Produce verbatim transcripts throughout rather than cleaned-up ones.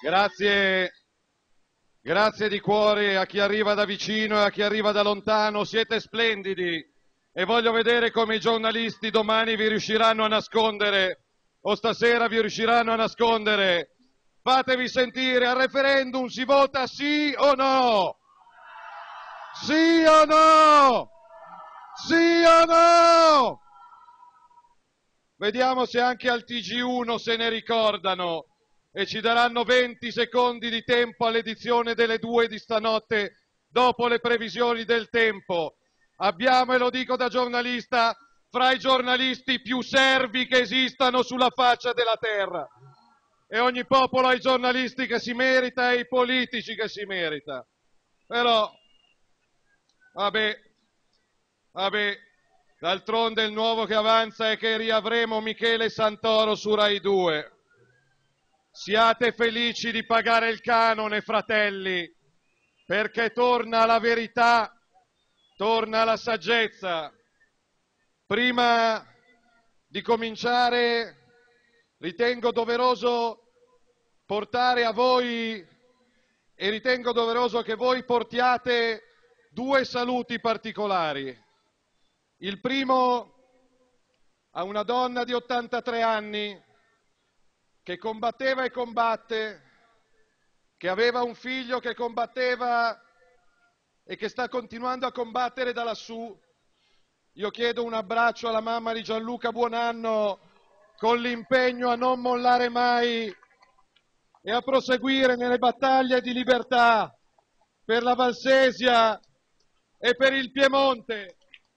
Grazie, grazie di cuore a chi arriva da vicino e a chi arriva da lontano, siete splendidi e voglio vedere come i giornalisti domani vi riusciranno a nascondere o stasera vi riusciranno a nascondere. Fatevi sentire, al referendum si vota sì o no? Sì o no? Sì o no? Vediamo se anche al T G uno se ne ricordano e ci daranno venti secondi di tempo all'edizione delle due di stanotte dopo le previsioni del tempo. Abbiamo, e lo dico da giornalista, fra i giornalisti più servi che esistano sulla faccia della terra. E ogni popolo ha i giornalisti che si merita e i politici che si merita. Però, vabbè, vabbè, d'altronde il nuovo che avanza è che riavremo Michele Santoro su Rai due. Siate felici di pagare il canone, fratelli, perché torna la verità, torna la saggezza. Prima di cominciare, ritengo doveroso portare a voi e ritengo doveroso che voi portiate due saluti particolari. Il primo a una donna di ottantatré anni che combatteva e combatte, che aveva un figlio che combatteva e che sta continuando a combattere da lassù. Io chiedo un abbraccio alla mamma di Gianluca Buonanno con l'impegno a non mollare mai e a proseguire nelle battaglie di libertà per la Valsesia e per il Piemonte.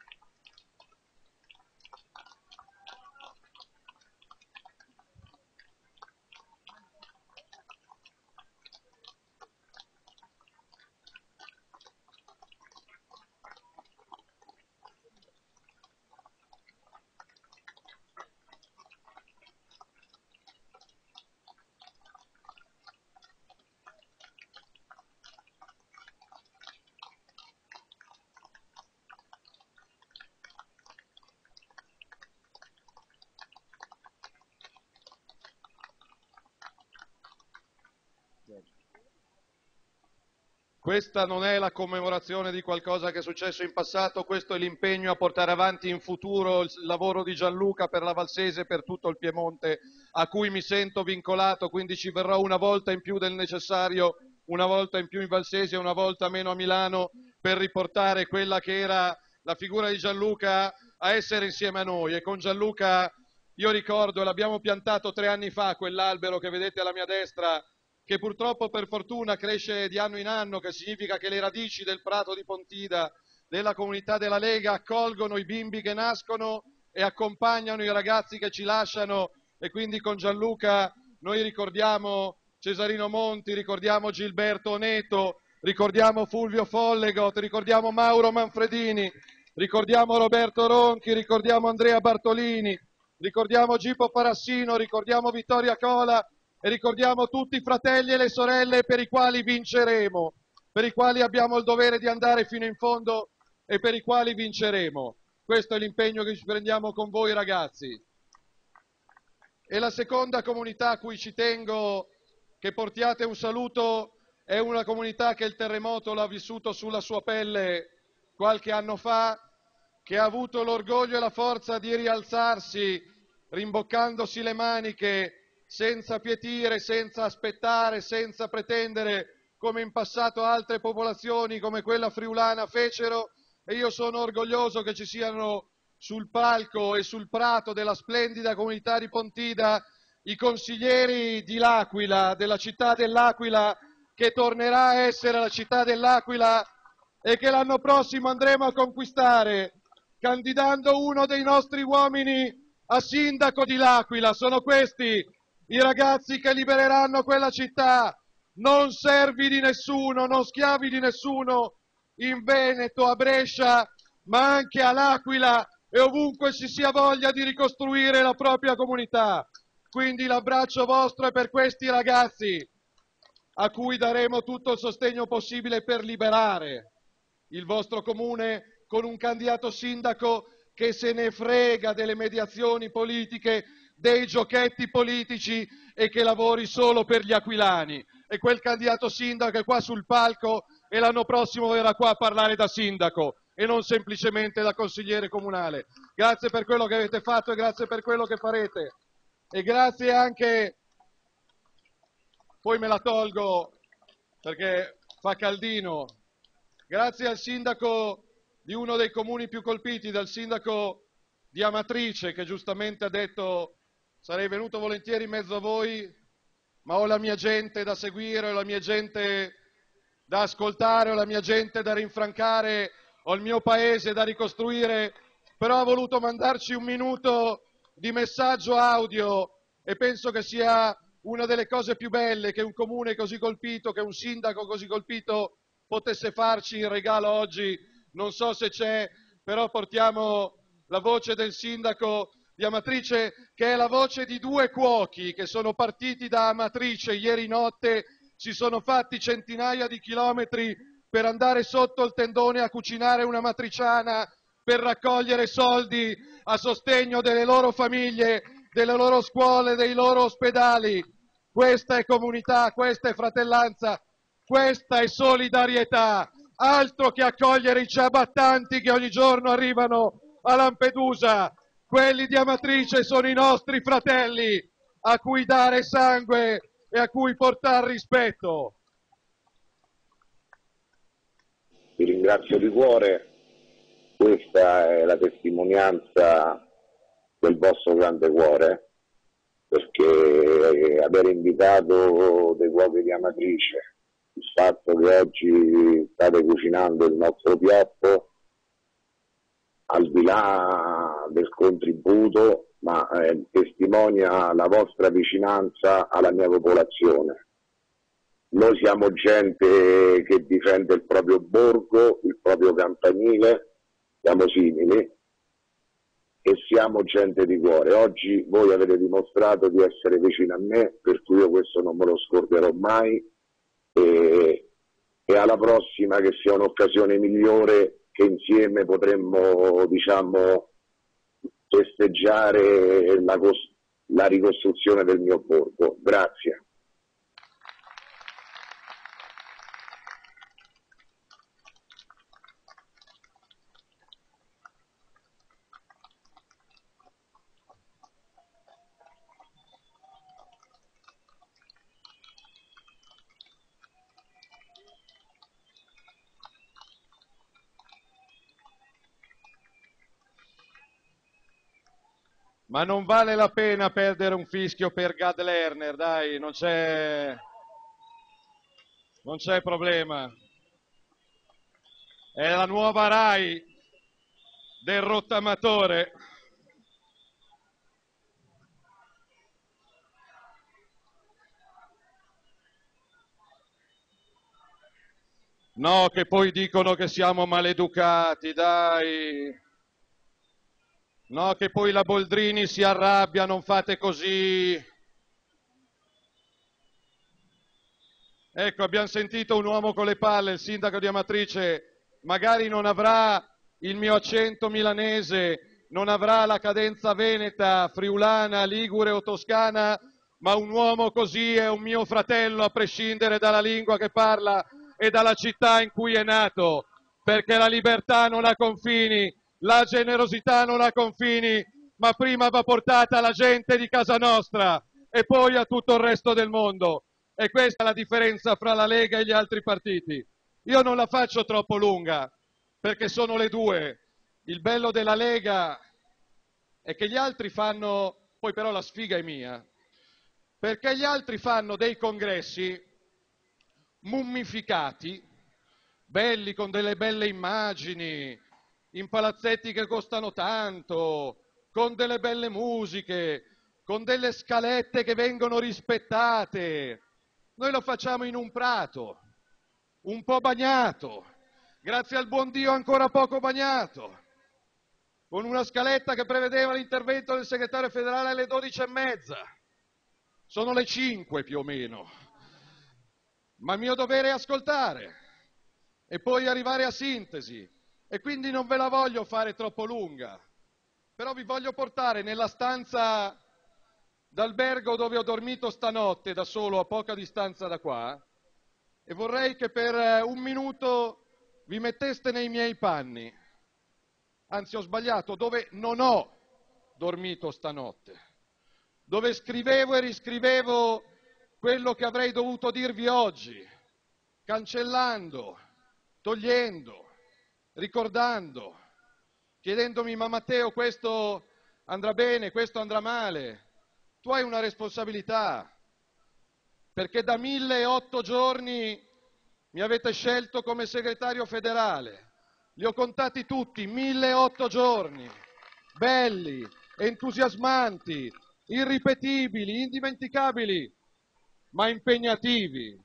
Questa non è la commemorazione di qualcosa che è successo in passato, questo è l'impegno a portare avanti in futuro il lavoro di Gianluca per la Valsese e per tutto il Piemonte, a cui mi sento vincolato, quindi ci verrò una volta in più del necessario, una volta in più in Valsese e una volta meno a Milano, per riportare quella che era la figura di Gianluca a essere insieme a noi. E con Gianluca, io ricordo, l'abbiamo piantato tre anni fa, quell'albero che vedete alla mia destra, che purtroppo per fortuna cresce di anno in anno, che significa che le radici del prato di Pontida, della comunità della Lega, accolgono i bimbi che nascono e accompagnano i ragazzi che ci lasciano, e quindi con Gianluca noi ricordiamo Cesarino Monti, ricordiamo Gilberto Oneto, ricordiamo Fulvio Follegot, ricordiamo Mauro Manfredini, ricordiamo Roberto Ronchi, ricordiamo Andrea Bartolini, ricordiamo Gipo Parassino, ricordiamo Vittoria Cola, e ricordiamo tutti i fratelli e le sorelle per i quali vinceremo, per i quali abbiamo il dovere di andare fino in fondo e per i quali vinceremo. Questo è l'impegno che ci prendiamo con voi, ragazzi. E la seconda comunità a cui ci tengo che portiate un saluto è una comunità che il terremoto l'ha vissuto sulla sua pelle qualche anno fa, che ha avuto l'orgoglio e la forza di rialzarsi rimboccandosi le maniche, senza pietire, senza aspettare, senza pretendere, come in passato altre popolazioni come quella friulana fecero, e io sono orgoglioso che ci siano sul palco e sul prato della splendida comunità di Pontida i consiglieri di L'Aquila, della città dell'Aquila, che tornerà a essere la città dell'Aquila e che l'anno prossimo andremo a conquistare, candidando uno dei nostri uomini a sindaco di L'Aquila. Sono questi i ragazzi che libereranno quella città, non servi di nessuno, non schiavi di nessuno, in Veneto, a Brescia, ma anche a L'Aquila e ovunque ci sia voglia di ricostruire la propria comunità. Quindi l'abbraccio vostro è per questi ragazzi, a cui daremo tutto il sostegno possibile per liberare il vostro comune con un candidato sindaco che se ne frega delle mediazioni politiche, dei giochetti politici e che lavori solo per gli aquilani. e quel candidato sindaco è qua sul palco e l'anno prossimo verrà qua a parlare da sindaco e non semplicemente da consigliere comunale. Grazie per quello che avete fatto e grazie per quello che farete. E grazie anche, poi me la tolgo perché fa caldino, grazie al sindaco di uno dei comuni più colpiti, dal sindaco di Amatrice, che giustamente ha detto sarei venuto volentieri in mezzo a voi, ma ho la mia gente da seguire, ho la mia gente da ascoltare, ho la mia gente da rinfrancare, ho il mio paese da ricostruire, però ha voluto mandarci un minuto di messaggio audio e penso che sia una delle cose più belle che un comune così colpito, che un sindaco così colpito potesse farci in regalo oggi. Non so se c'è, però portiamo la voce del sindaco di Amatrice, che è la voce di due cuochi che sono partiti da Amatrice ieri notte, si sono fatti centinaia di chilometri per andare sotto il tendone a cucinare una matriciana, per raccogliere soldi a sostegno delle loro famiglie, delle loro scuole, dei loro ospedali. Questa è comunità, questa è fratellanza, questa è solidarietà, altro che accogliere i ciabattanti che ogni giorno arrivano a Lampedusa. Quelli di Amatrice sono i nostri fratelli a cui dare sangue e a cui portare rispetto. Vi ringrazio di cuore, questa è la testimonianza del vostro grande cuore, perché aver invitato dei cuochi di Amatrice, il fatto che oggi state cucinando il nostro piatto, al di là del contributo, ma eh, testimonia la vostra vicinanza alla mia popolazione. Noi siamo gente che difende il proprio borgo, il proprio campanile, siamo simili e siamo gente di cuore. Oggi voi avete dimostrato di essere vicino a me, per cui io questo non me lo scorderò mai e, e alla prossima che sia un'occasione migliore che insieme potremmo, diciamo, festeggiare la, la ricostruzione del mio borgo. Grazie. Ma non vale la pena perdere un fischio per Gad Lerner, dai, non c'è non c'è problema. È la nuova Rai del rottamatore. No, che poi dicono che siamo maleducati, dai. No, che poi la Boldrini si arrabbia, non fate così. Ecco, abbiamo sentito un uomo con le palle, il sindaco di Amatrice, magari non avrà il mio accento milanese, non avrà la cadenza veneta, friulana, ligure o toscana, ma un uomo così è un mio fratello a prescindere dalla lingua che parla e dalla città in cui è nato, perché la libertà non ha confini, la generosità non ha confini, ma prima va portata alla gente di casa nostra e poi a tutto il resto del mondo. E questa è la differenza fra la Lega e gli altri partiti. Io non la faccio troppo lunga, perché sono le due. Il bello della Lega è che gli altri fanno, poi però la sfiga è mia, perché gli altri fanno dei congressi mummificati, belli, con delle belle immagini, in palazzetti che costano tanto, con delle belle musiche, con delle scalette che vengono rispettate. Noi lo facciamo in un prato, un po' bagnato, grazie al buon Dio ancora poco bagnato, con una scaletta che prevedeva l'intervento del segretario federale alle dodici e mezza. Sono le cinque più o meno. Ma il mio dovere è ascoltare e poi arrivare a sintesi. E quindi non ve la voglio fare troppo lunga, però vi voglio portare nella stanza d'albergo dove ho dormito stanotte da solo a poca distanza da qua, e vorrei che per un minuto vi metteste nei miei panni. Anzi, ho sbagliato, dove non ho dormito stanotte, dove scrivevo e riscrivevo quello che avrei dovuto dirvi oggi, cancellando, togliendo, ricordando, chiedendomi: ma Matteo, questo andrà bene, questo andrà male. Tu hai una responsabilità, perché da mille e otto giorni mi avete scelto come segretario federale. Li ho contati tutti, mille e otto giorni, belli, entusiasmanti, irripetibili, indimenticabili, ma impegnativi,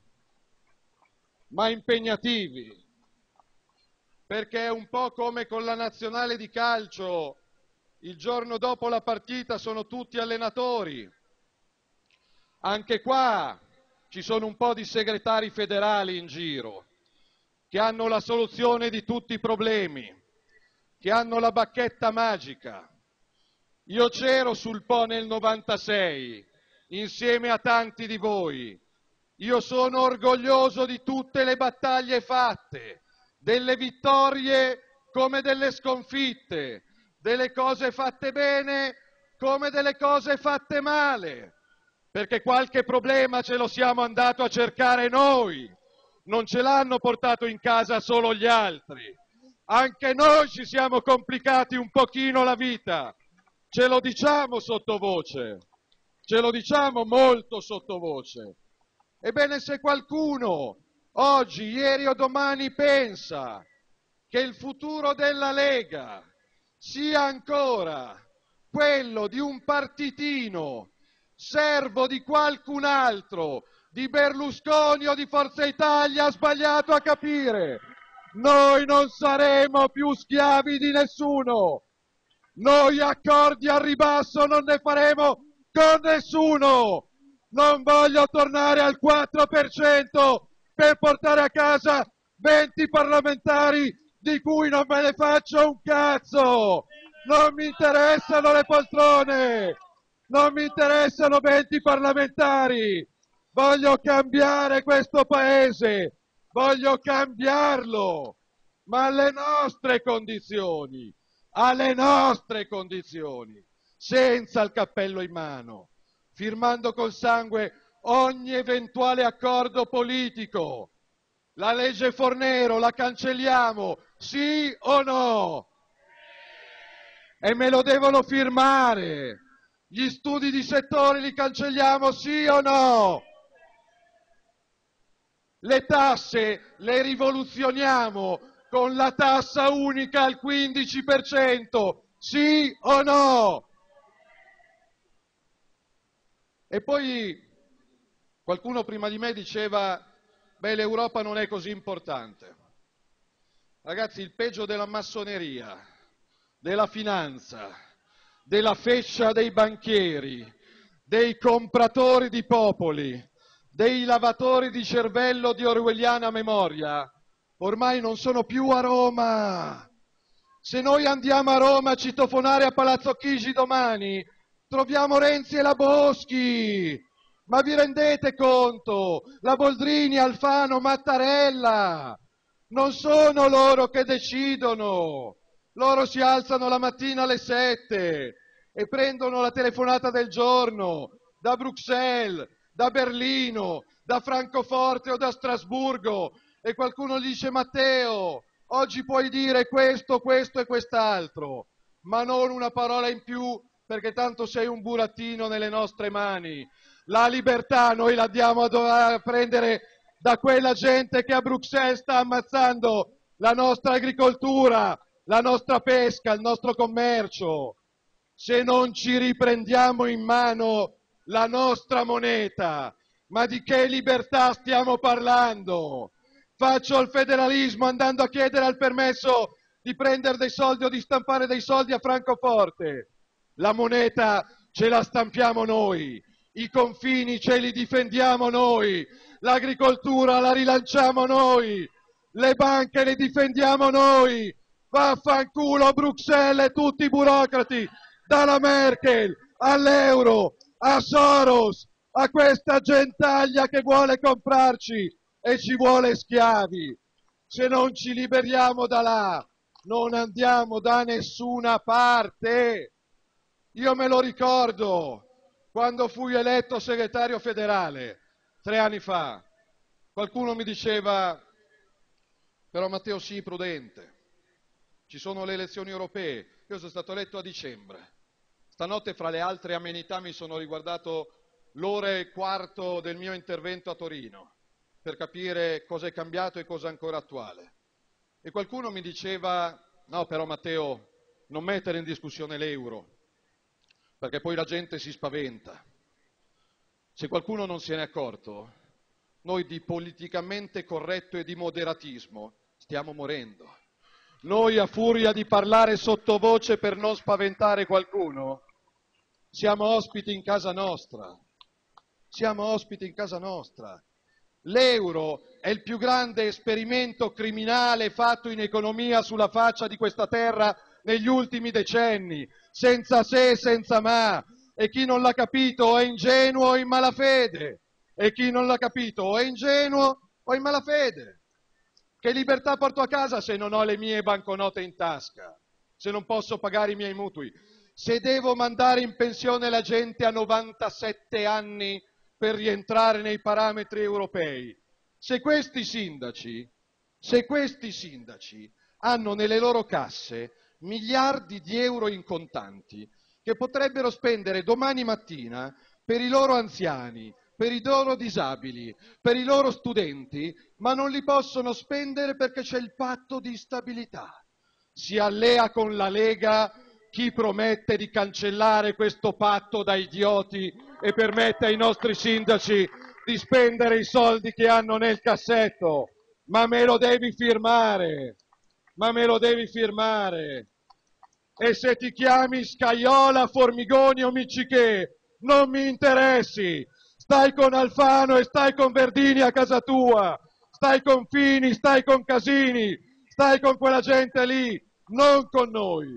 ma impegnativi, perché è un po' come con la nazionale di calcio, il giorno dopo la partita sono tutti allenatori. Anche qua ci sono un po' di segretari federali in giro, che hanno la soluzione di tutti i problemi, che hanno la bacchetta magica. Io c'ero sul Po nel novantasei, insieme a tanti di voi. Io sono orgoglioso di tutte le battaglie fatte, delle vittorie come delle sconfitte, delle cose fatte bene come delle cose fatte male, perché qualche problema ce lo siamo andato a cercare noi. Non ce l'hanno portato in casa solo gli altri. Anche noi ci siamo complicati un pochino la vita. Ce lo diciamo sottovoce. Ce lo diciamo molto sottovoce. Ebbene, se qualcuno oggi, ieri o domani pensa che il futuro della Lega sia ancora quello di un partitino servo di qualcun altro, di Berlusconi o di Forza Italia, ha sbagliato a capire. Noi non saremo più schiavi di nessuno. Noi accordi al ribasso non ne faremo con nessuno. Non voglio tornare al quattro per cento per portare a casa venti parlamentari di cui non me ne faccio un cazzo. Non mi interessano le poltrone. Non mi interessano venti parlamentari. Voglio cambiare questo paese, voglio cambiarlo, ma alle nostre condizioni, alle nostre condizioni, senza il cappello in mano, firmando col sangue ogni eventuale accordo politico. La legge Fornero la cancelliamo, sì o no? E me lo devono firmare. Gli studi di settore li cancelliamo, sì o no? Le tasse le rivoluzioniamo con la tassa unica al quindici per cento, sì o no? E poi qualcuno prima di me diceva: beh, l'Europa non è così importante. Ragazzi, il peggio della massoneria, della finanza, della fescia dei banchieri, dei compratori di popoli, dei lavatori di cervello di orwelliana memoria, ormai non sono più a Roma. Se noi andiamo a Roma a citofonare a Palazzo Chigi domani, troviamo Renzi e la Boschi. Ma vi rendete conto? La Boldrini, Alfano, Mattarella. Non sono loro che decidono. Loro si alzano la mattina alle sette e prendono la telefonata del giorno da Bruxelles, da Berlino, da Francoforte o da Strasburgo, e qualcuno gli dice: Matteo, oggi puoi dire questo, questo e quest'altro, ma non una parola in più, perché tanto sei un burattino nelle nostre mani. La libertà noi la diamo a prendere da quella gente che a Bruxelles sta ammazzando la nostra agricoltura, la nostra pesca, il nostro commercio. Se non ci riprendiamo in mano la nostra moneta, ma di che libertà stiamo parlando? Faccio il federalismo andando a chiedere il permesso di prendere dei soldi o di stampare dei soldi a Francoforte. La moneta ce la stampiamo noi, i confini ce li difendiamo noi, l'agricoltura la rilanciamo noi, le banche le difendiamo noi. Vaffanculo Bruxelles e tutti i burocrati, dalla Merkel all'euro, a Soros, a questa gentaglia che vuole comprarci e ci vuole schiavi. Se non ci liberiamo da là, non andiamo da nessuna parte. Io me lo ricordo quando fui eletto segretario federale, tre anni fa. Qualcuno mi diceva, però Matteo sii prudente, ci sono le elezioni europee. Io sono stato eletto a dicembre. Stanotte, fra le altre amenità, mi sono riguardato l'ora e quarto del mio intervento a Torino per capire cosa è cambiato e cosa è ancora attuale. E qualcuno mi diceva, no però Matteo, non mettere in discussione l'euro, perché poi la gente si spaventa. Se qualcuno non se n'è accorto, noi di politicamente corretto e di moderatismo stiamo morendo. Noi, a furia di parlare sottovoce per non spaventare qualcuno, siamo ospiti in casa nostra. Siamo ospiti in casa nostra. L'euro è il più grande esperimento criminale fatto in economia sulla faccia di questa terra negli ultimi decenni, senza se e senza ma. E chi non l'ha capito o è ingenuo o in malafede. E chi non l'ha capito o è ingenuo o in malafede. Che libertà porto a casa se non ho le mie banconote in tasca? Se non posso pagare i miei mutui? Se devo mandare in pensione la gente a novantasette anni per rientrare nei parametri europei? Se questi sindaci, se questi sindaci hanno nelle loro casse miliardi di euro in contanti che potrebbero spendere domani mattina per i loro anziani, per i loro disabili, per i loro studenti, ma non li possono spendere perché c'è il patto di stabilità. Si allea con la Lega chi promette di cancellare questo patto da idioti e permette ai nostri sindaci di spendere i soldi che hanno nel cassetto. Ma me lo devi firmare, ma me lo devi firmare. E se ti chiami Scaiola, Formigoni o Miccichè, non mi interessi. Stai con Alfano e stai con Verdini a casa tua, stai con Fini, stai con Casini, stai con quella gente lì, non con noi.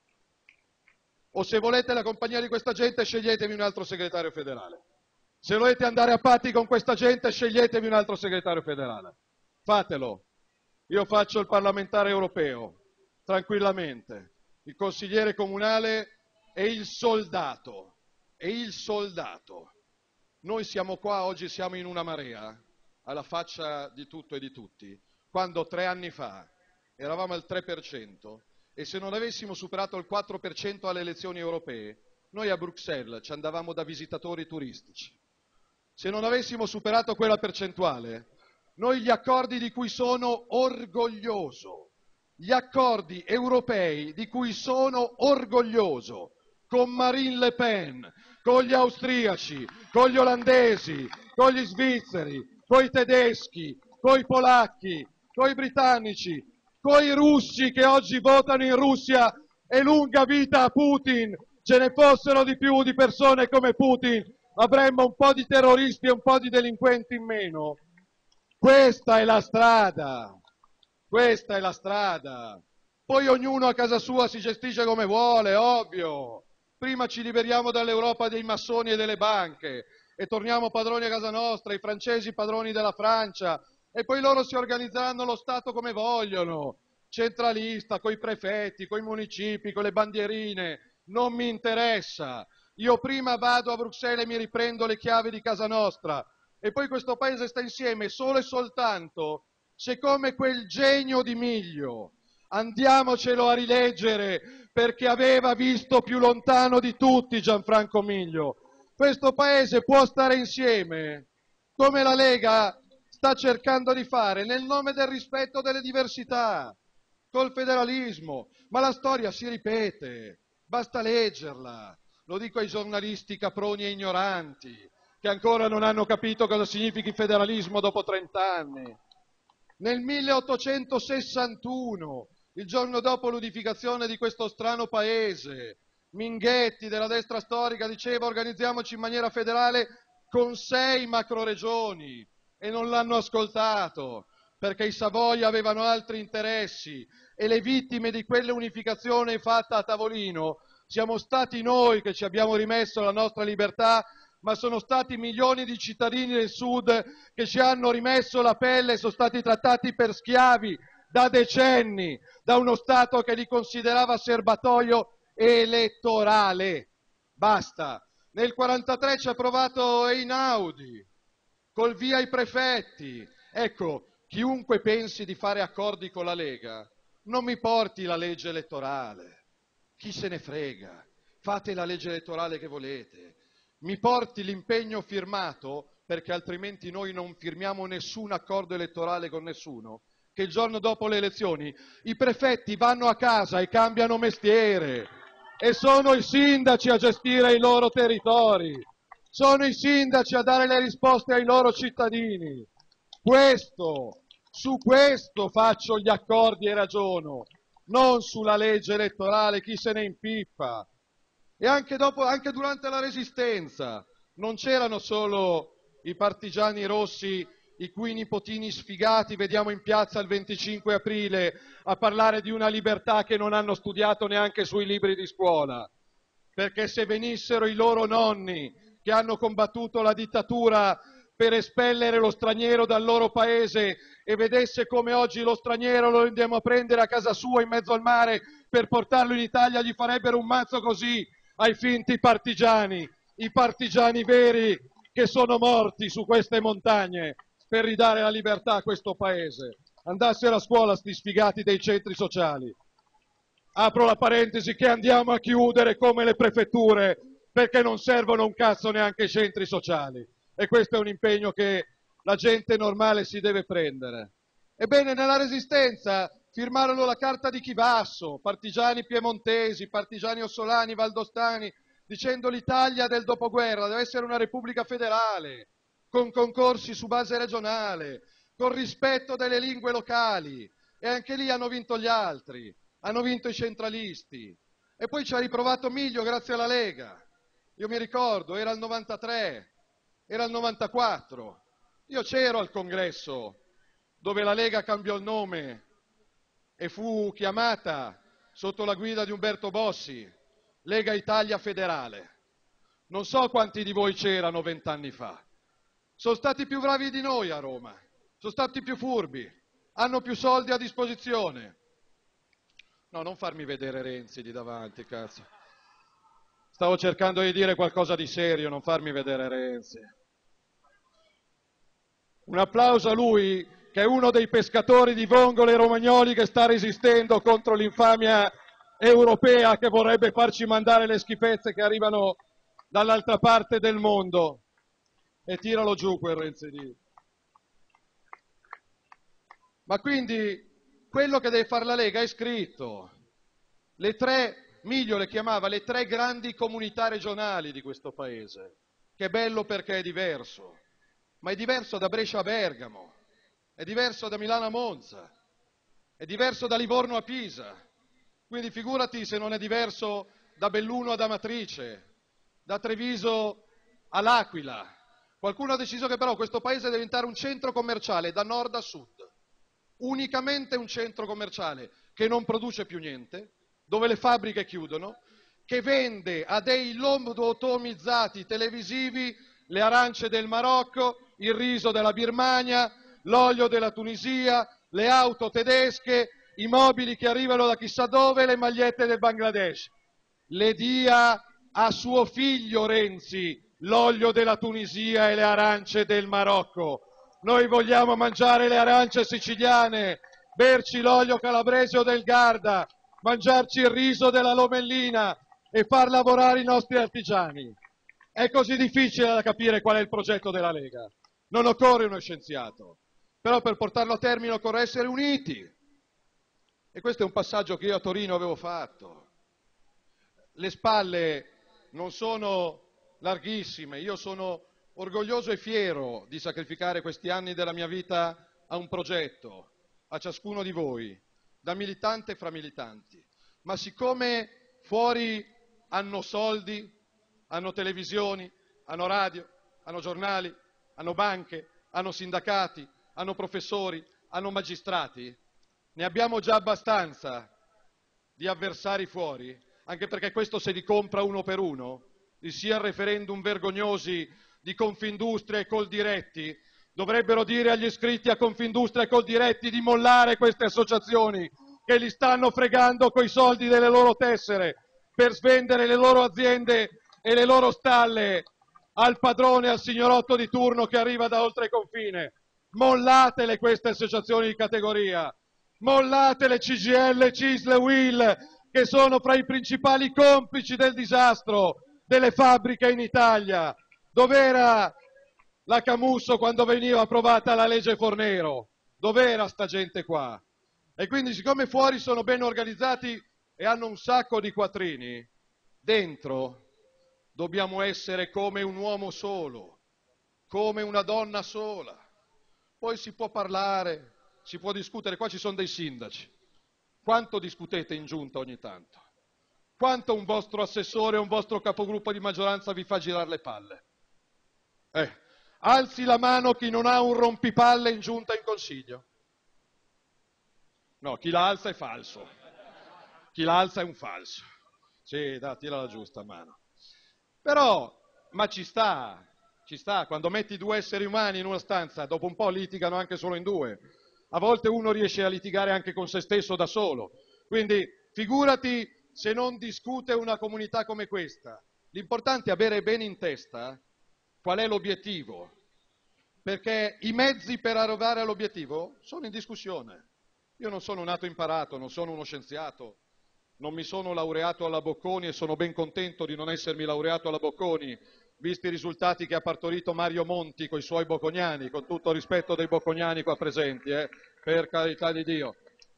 O se volete la compagnia di questa gente, sceglietevi un altro segretario federale. Se volete andare a patti con questa gente, sceglietevi un altro segretario federale. Fatelo. Io faccio il parlamentare europeo, tranquillamente. Il consigliere comunale e il soldato. E il soldato. Noi siamo qua, oggi siamo in una marea, alla faccia di tutto e di tutti, quando tre anni fa eravamo al tre per cento e se non avessimo superato il quattro per cento alle elezioni europee, noi a Bruxelles ci andavamo da visitatori turistici. Se non avessimo superato quella percentuale, noi gli accordi di cui sono orgoglioso, gli accordi europei di cui sono orgoglioso, con Marine Le Pen, con gli austriaci, con gli olandesi, con gli svizzeri, con i tedeschi, con i polacchi, con i britannici, con i russi che oggi votano in Russia e lunga vita a Putin. Ce ne fossero di più di persone come Putin, avremmo un po' di terroristi e un po' di delinquenti in meno. Questa è la strada, questa è la strada. Poi ognuno a casa sua si gestisce come vuole, ovvio. Prima ci liberiamo dall'Europa dei massoni e delle banche e torniamo padroni a casa nostra, i francesi padroni della Francia, e poi loro si organizzeranno lo Stato come vogliono, centralista, coi prefetti, coi municipi, con le bandierine, non mi interessa. Io prima vado a Bruxelles e mi riprendo le chiavi di casa nostra e poi questo paese sta insieme solo e soltanto se, come quel genio di Miglio, andiamocelo a rileggere perché aveva visto più lontano di tutti Gianfranco Miglio. Questo paese può stare insieme come la Lega sta cercando di fare nel nome del rispetto delle diversità, col federalismo, ma la storia si ripete, basta leggerla. Lo dico ai giornalisti caproni e ignoranti che ancora non hanno capito cosa significhi federalismo dopo trent'anni. Nel milleottocentosessantuno, il giorno dopo l'unificazione di questo strano paese, Minghetti della destra storica diceva organizziamoci in maniera federale con sei macroregioni e non l'hanno ascoltato perché i Savoia avevano altri interessi e le vittime di quella unificazione fatta a tavolino Siamo stati noi che ci abbiamo rimesso la nostra libertà, ma sono stati milioni di cittadini del Sud che ci hanno rimesso la pelle e sono stati trattati per schiavi da decenni, da uno Stato che li considerava serbatoio elettorale. Basta. Nel quarantatré ci ha provato Einaudi, col via i prefetti. Ecco, chiunque pensi di fare accordi con la Lega, non mi porti la legge elettorale. Chi se ne frega? Fate la legge elettorale che volete. Mi porti l'impegno firmato, perché altrimenti noi non firmiamo nessun accordo elettorale con nessuno, che il giorno dopo le elezioni i prefetti vanno a casa e cambiano mestiere e sono i sindaci a gestire i loro territori, sono i sindaci a dare le risposte ai loro cittadini. Questo, su questo faccio gli accordi e ragiono, non sulla legge elettorale, chi se ne impippa. E anche, dopo, anche durante la Resistenza non c'erano solo i partigiani rossi, i cui nipotini sfigati vediamo in piazza il venticinque aprile a parlare di una libertà che non hanno studiato neanche sui libri di scuola. Perché se venissero i loro nonni che hanno combattuto la dittatura per espellere lo straniero dal loro paese e vedesse come oggi lo straniero lo andiamo a prendere a casa sua in mezzo al mare per portarlo in Italia, gli farebbero un mazzo così ai finti partigiani, i partigiani veri che sono morti su queste montagne per ridare la libertà a questo paese. Andassero a scuola sti sfigati dei centri sociali. Apro la parentesi che andiamo a chiudere come le prefetture perché non servono un cazzo neanche i centri sociali. E questo è un impegno che la gente normale si deve prendere. Ebbene, nella Resistenza firmarono la Carta di Chivasso, partigiani piemontesi, partigiani ossolani, valdostani, dicendo l'Italia del dopoguerra deve essere una repubblica federale, con concorsi su base regionale, con rispetto delle lingue locali. E anche lì hanno vinto gli altri, hanno vinto i centralisti. E poi ci ha riprovato Miglio grazie alla Lega. Io mi ricordo, era il novantatré, era il novantaquattro. Io c'ero al congresso dove la Lega cambiò il nome e fu chiamata sotto la guida di Umberto Bossi Lega Italia Federale. Non so quanti di voi c'erano vent'anni fa. Sono stati più bravi di noi a Roma, sono stati più furbi, hanno più soldi a disposizione. No, non farmi vedere Renzi di davanti, cazzo. Stavo cercando di dire qualcosa di serio, non farmi vedere Renzi. Un applauso a lui, che è uno dei pescatori di vongole romagnoli che sta resistendo contro l'infamia europea che vorrebbe farci mandare le schifezze che arrivano dall'altra parte del mondo. E tiralo giù quel Renzi lì. Ma quindi quello che deve fare la Lega è scritto. Le tre, Miglio le chiamava le tre grandi comunità regionali di questo paese, che è bello perché è diverso, ma è diverso da Brescia a Bergamo, è diverso da Milano a Monza, è diverso da Livorno a Pisa, quindi figurati se non è diverso da Belluno ad Amatrice, da Treviso all'Aquila. Qualcuno ha deciso che però questo paese deve diventare un centro commerciale da nord a sud, unicamente un centro commerciale che non produce più niente, dove le fabbriche chiudono, che vende a dei lobotomizzati televisivi le arance del Marocco, il riso della Birmania, l'olio della Tunisia, le auto tedesche, i mobili che arrivano da chissà dove, le magliette del Bangladesh. Le dia a suo figlio Renzi l'olio della Tunisia e le arance del Marocco. Noi vogliamo mangiare le arance siciliane, berci l'olio calabrese o del Garda, mangiarci il riso della Lomellina e far lavorare i nostri artigiani. È così difficile da capire qual è il progetto della Lega. Non occorre uno scienziato, però per portarlo a termine occorre essere uniti. E questo è un passaggio che io a Torino avevo fatto. Le spalle non sono larghissime, io sono orgoglioso e fiero di sacrificare questi anni della mia vita a un progetto, a ciascuno di voi, da militante fra militanti. Ma siccome fuori hanno soldi, hanno televisioni, hanno radio, hanno giornali, hanno banche, hanno sindacati, hanno professori, hanno magistrati, ne abbiamo già abbastanza di avversari fuori anche perché questo se li compra uno per uno, sia il referendum vergognosi di Confindustria e Coldiretti, dovrebbero dire agli iscritti a Confindustria e Coldiretti di mollare queste associazioni che li stanno fregando coi soldi delle loro tessere per svendere le loro aziende e le loro stalle al padrone, al signorotto di turno che arriva da oltre confine. Mollatele queste associazioni di categoria, mollatele C G I L, C I S L e U I L, che sono fra i principali complici del disastro delle fabbriche in Italia. Dov'era la Camusso quando veniva approvata la legge Fornero? Dov'era sta gente qua? E quindi, siccome fuori sono ben organizzati e hanno un sacco di quattrini, dentro dobbiamo essere come un uomo solo, come una donna sola. Poi si può parlare, si può discutere, qua ci sono dei sindaci. Quanto discutete in giunta ogni tanto? Quanto un vostro assessore o un vostro capogruppo di maggioranza vi fa girare le palle? Eh, alzi la mano chi non ha un rompipalle in giunta in consiglio. No, chi la alza è falso. Chi la alza è un falso. Sì, dai, tira la giusta mano. Però, ma ci sta, ci sta, quando metti due esseri umani in una stanza, dopo un po' litigano anche solo in due. A volte uno riesce a litigare anche con se stesso da solo. Quindi, figurati se non discute una comunità come questa. L'importante è avere bene in testa qual è l'obiettivo, perché i mezzi per arrivare all'obiettivo sono in discussione. Io non sono nato imparato, non sono uno scienziato, non mi sono laureato alla Bocconi e sono ben contento di non essermi laureato alla Bocconi, visti i risultati che ha partorito Mario Monti con i suoi bocconiani, con tutto il rispetto dei bocconiani qua presenti, eh, per carità di Dio.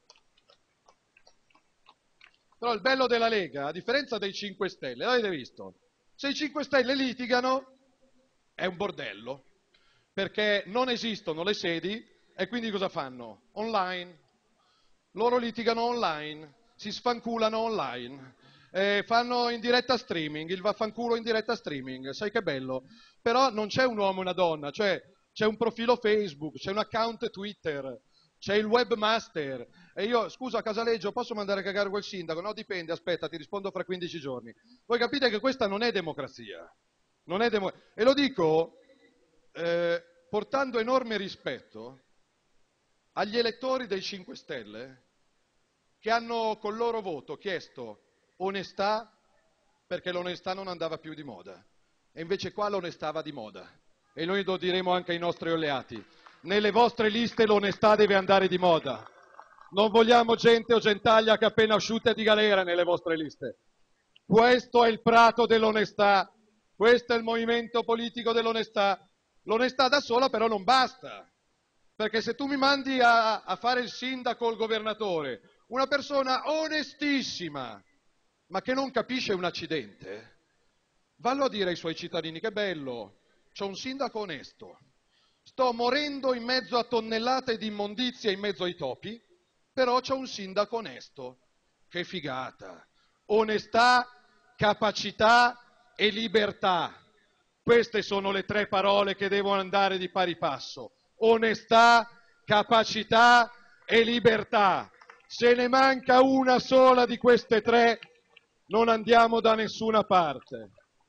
Però il bello della Lega, a differenza dei cinque Stelle, l'avete visto? Se i cinque Stelle litigano è un bordello, perché non esistono le sedi e quindi cosa fanno? Online. Loro litigano online, si sfanculano online, eh, fanno in diretta streaming, il vaffanculo in diretta streaming, sai che bello? Però non c'è un uomo e una donna, cioè c'è un profilo Facebook, c'è un account Twitter, c'è il webmaster. E io, scusa Casaleggio, posso mandare a cagare quel sindaco? No, dipende, aspetta, ti rispondo fra quindici giorni. Voi capite che questa non è democrazia. Non è demo- e lo dico eh, portando enorme rispetto agli elettori dei cinque Stelle che hanno col loro voto chiesto onestà perché l'onestà non andava più di moda. E invece qua l'onestà va di moda. E noi lo diremo anche ai nostri alleati. Nelle vostre liste l'onestà deve andare di moda. Non vogliamo gente o gentaglia che appena asciutta è di galera nelle vostre liste. Questo è il prato dell'onestà. Questo è il movimento politico dell'onestà. L'onestà da sola però non basta, perché se tu mi mandi a, a fare il sindaco o il governatore, una persona onestissima, ma che non capisce un accidente, vallo a dire ai suoi cittadini, che bello, c'ho un sindaco onesto, sto morendo in mezzo a tonnellate di immondizia in mezzo ai topi, però c'ho un sindaco onesto, che figata, onestà, capacità e libertà. Queste sono le tre parole che devono andare di pari passo. Onestà, capacità e libertà. Se ne manca una sola di queste tre, non andiamo da nessuna parte.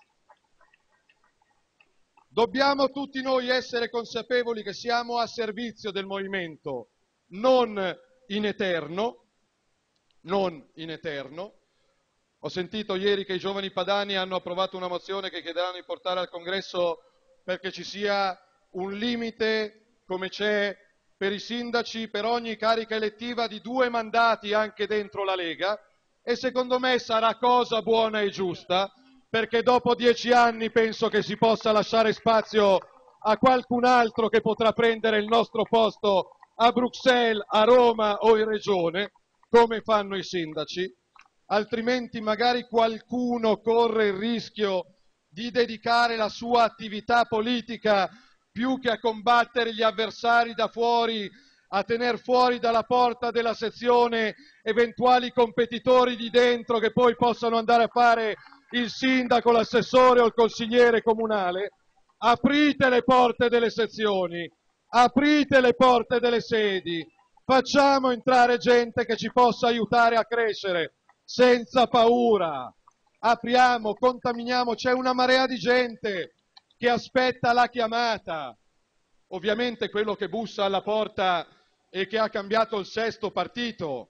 Dobbiamo tutti noi essere consapevoli che siamo a servizio del movimento, non in eterno, non in eterno. Ho sentito ieri che i giovani padani hanno approvato una mozione che chiederanno di portare al Congresso perché ci sia un limite, come c'è per i sindaci, per ogni carica elettiva di due mandati anche dentro la Lega, e secondo me sarà cosa buona e giusta, perché dopo dieci anni penso che si possa lasciare spazio a qualcun altro che potrà prendere il nostro posto a Bruxelles, a Roma o in Regione, come fanno i sindaci. Altrimenti magari qualcuno corre il rischio di dedicare la sua attività politica più che a combattere gli avversari da fuori, a tener fuori dalla porta della sezione eventuali competitori di dentro che poi possano andare a fare il sindaco, l'assessore o il consigliere comunale. Aprite le porte delle sezioni, aprite le porte delle sedi, facciamo entrare gente che ci possa aiutare a crescere. senza paura, apriamo, contaminiamo, c'è una marea di gente che aspetta la chiamata. Ovviamente quello che bussa alla porta e che ha cambiato il sesto partito,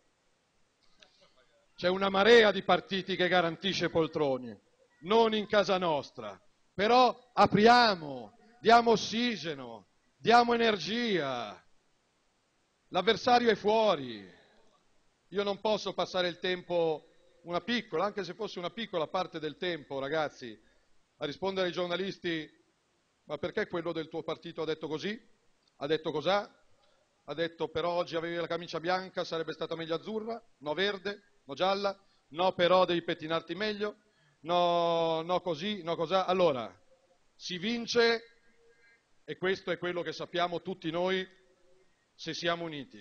c'è una marea di partiti che garantisce poltroni, non in casa nostra, però apriamo, diamo ossigeno, diamo energia, l'avversario è fuori, io non posso passare il tempo, una piccola, anche se fosse una piccola parte del tempo, ragazzi, a rispondere ai giornalisti, ma perché quello del tuo partito ha detto così, ha detto cos'ha, ha detto però oggi avevi la camicia bianca, sarebbe stata meglio azzurra, no verde, no gialla, no però devi pettinarti meglio, no, no così, no cos'ha. Allora, si vince, e questo è quello che sappiamo tutti noi, se siamo uniti,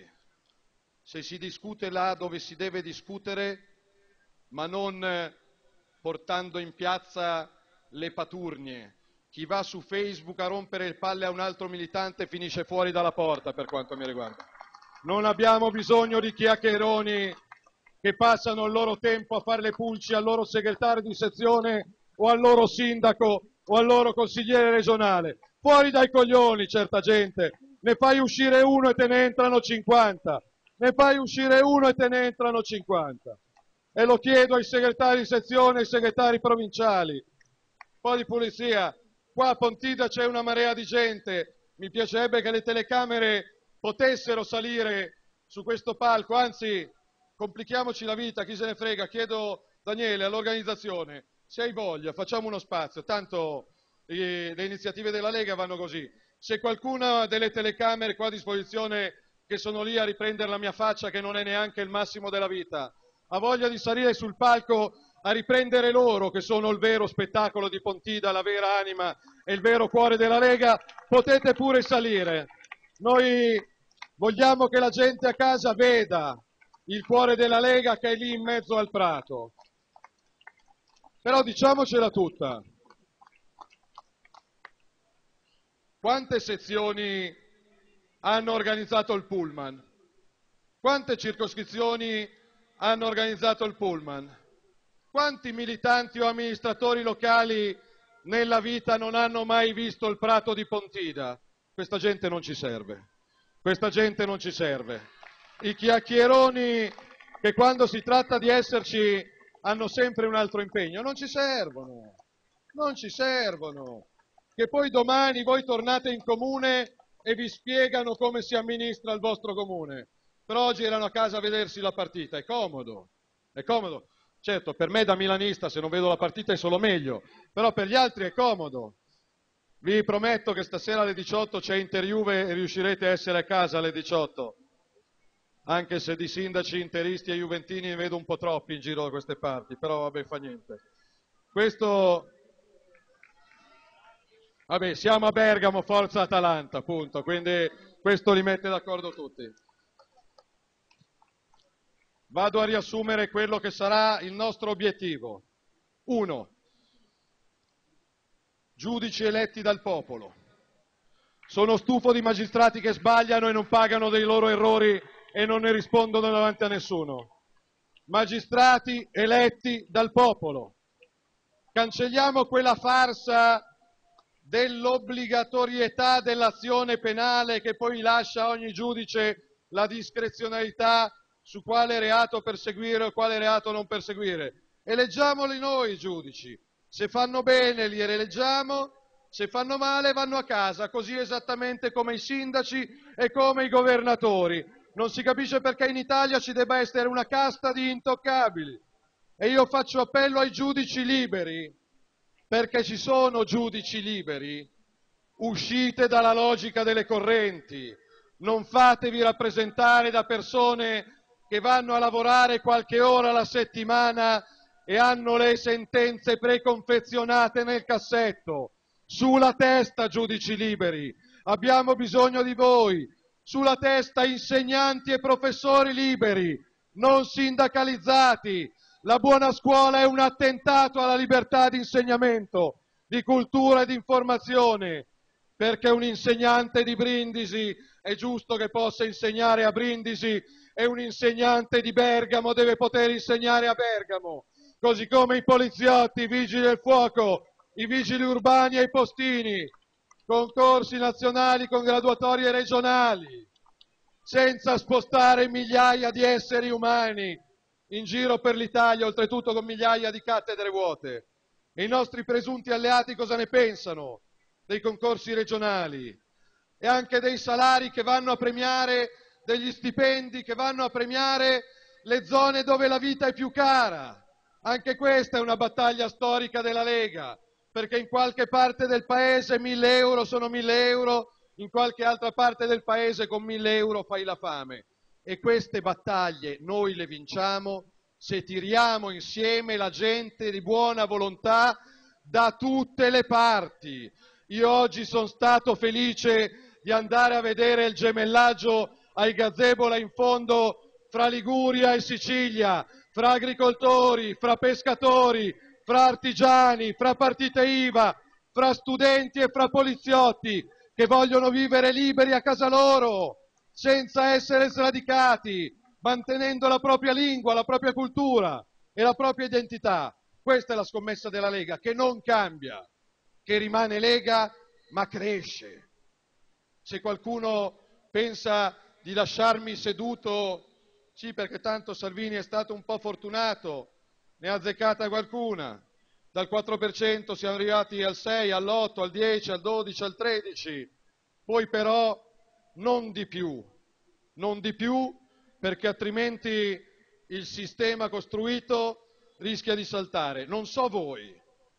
se si discute là dove si deve discutere, ma non portando in piazza le paturnie. Chi va su Facebook a rompere le palle a un altro militante finisce fuori dalla porta, per quanto mi riguarda. Non abbiamo bisogno di chiacchieroni che passano il loro tempo a fare le pulci al loro segretario di sezione o al loro sindaco o al loro consigliere regionale. Fuori dai coglioni, certa gente. Ne fai uscire uno e te ne entrano cinquanta. Ne fai uscire uno e te ne entrano cinquanta. E lo chiedo ai segretari di sezione e ai segretari provinciali. Un po' di pulizia. Qua a Pontida c'è una marea di gente. Mi piacerebbe che le telecamere potessero salire su questo palco, anzi, complichiamoci la vita, chi se ne frega, chiedo Daniele all'organizzazione, se hai voglia facciamo uno spazio, tanto eh, le iniziative della Lega vanno così, se qualcuna delle telecamere qua a disposizione che sono lì a riprendere la mia faccia che non è neanche il massimo della vita, ha voglia di salire sul palco a riprendere loro che sono il vero spettacolo di Pontida, la vera anima e il vero cuore della Lega, potete pure salire. Noi vogliamo che la gente a casa veda il cuore della Lega che è lì in mezzo al prato. Però diciamocela tutta. Quante sezioni hanno organizzato il pullman? Quante circoscrizioni hanno organizzato il pullman? Quanti militanti o amministratori locali nella vita non hanno mai visto il prato di Pontida? Questa gente non ci serve. Questa gente non ci serve. I chiacchieroni che quando si tratta di esserci hanno sempre un altro impegno, non ci servono, non ci servono. Che poi domani voi tornate in comune e vi spiegano come si amministra il vostro comune. Però oggi erano a casa a vedersi la partita, è comodo, è comodo. Certo, per me da milanista se non vedo la partita è solo meglio, però per gli altri è comodo. Vi prometto che stasera alle diciotto c'è Inter-Juve e riuscirete a essere a casa alle diciotto. Anche se di sindaci interisti e juventini ne vedo un po' troppi in giro da queste parti, però vabbè, fa niente. Questo... Vabbè, siamo a Bergamo, forza Atalanta, appunto, quindi questo li mette d'accordo tutti. Vado a riassumere quello che sarà il nostro obiettivo. Uno, giudici eletti dal popolo. Sono stufo di magistrati che sbagliano e non pagano dei loro errori e non ne rispondono davanti a nessuno. Magistrati eletti dal popolo. Cancelliamo quella farsa dell'obbligatorietà dell'azione penale che poi lascia a ogni giudice la discrezionalità su quale reato perseguire o quale reato non perseguire. Eleggiamoli noi i giudici. Se fanno bene li eleggiamo, se fanno male vanno a casa, così esattamente come i sindaci e come i governatori. Non si capisce perché in Italia ci debba essere una casta di intoccabili. E io faccio appello ai giudici liberi, perché ci sono giudici liberi. Uscite dalla logica delle correnti, non fatevi rappresentare da persone che vanno a lavorare qualche ora alla settimana e hanno le sentenze preconfezionate nel cassetto. Sulla testa, giudici liberi, abbiamo bisogno di voi. Sulla testa, insegnanti e professori liberi, non sindacalizzati. La buona scuola è un attentato alla libertà di insegnamento, di cultura e di informazione. perché un insegnante di Brindisi è giusto che possa insegnare a Brindisi e un insegnante di Bergamo deve poter insegnare a Bergamo, così come i poliziotti, i vigili del fuoco, i vigili urbani e i postini, concorsi nazionali con graduatorie regionali, senza spostare migliaia di esseri umani in giro per l'Italia, oltretutto con migliaia di cattedre vuote. E i nostri presunti alleati cosa ne pensano dei concorsi regionali e anche dei salari che vanno a premiare, degli stipendi che vanno a premiare le zone dove la vita è più cara? Anche questa è una battaglia storica della Lega, perché in qualche parte del paese mille euro sono mille euro, in qualche altra parte del paese con mille euro fai la fame. E queste battaglie noi le vinciamo se tiriamo insieme la gente di buona volontà da tutte le parti. Io oggi sono stato felice di andare a vedere il gemellaggio ai Gazebo in fondo fra Liguria e Sicilia, fra agricoltori, fra pescatori, fra artigiani, fra partite I V A, fra studenti e fra poliziotti che vogliono vivere liberi a casa loro, senza essere sradicati, mantenendo la propria lingua, la propria cultura e la propria identità. Questa è la scommessa della Lega, che non cambia, che rimane Lega ma cresce. Se qualcuno pensa di lasciarmi seduto, sì, perché tanto Salvini è stato un po' fortunato, ne ha azzeccata qualcuna. Dal quattro per cento siamo arrivati al sei, all'otto, al dieci, al dodici, al tredici. Poi però non di più, non di più, perché altrimenti il sistema costruito rischia di saltare. Non so voi,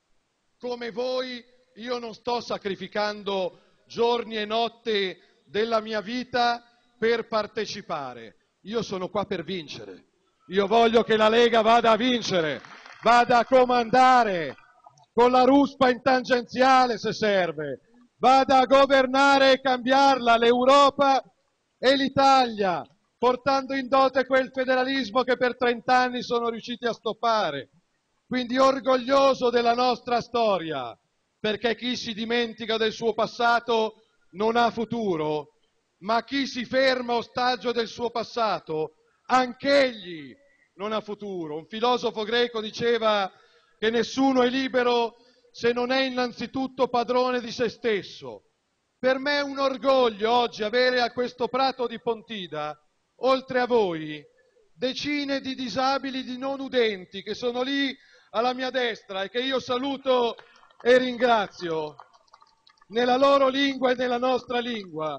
come voi io non sto sacrificando giorni e notti della mia vita per partecipare. Io sono qua per vincere. Io voglio che la Lega vada a vincere, vada a comandare, con la ruspa in tangenziale se serve, vada a governare e cambiarla l'Europa e l'Italia, portando in dote quel federalismo che per trent'anni sono riusciti a stoppare. Quindi orgoglioso della nostra storia, perché chi si dimentica del suo passato non ha futuro, ma chi si ferma ostaggio del suo passato, anch'egli non ha futuro. Un filosofo greco diceva che nessuno è libero se non è innanzitutto padrone di se stesso. Per me è un orgoglio oggi avere a questo prato di Pontida, oltre a voi, decine di disabili di non udenti che sono lì alla mia destra e che io saluto e ringrazio nella loro lingua e nella nostra lingua,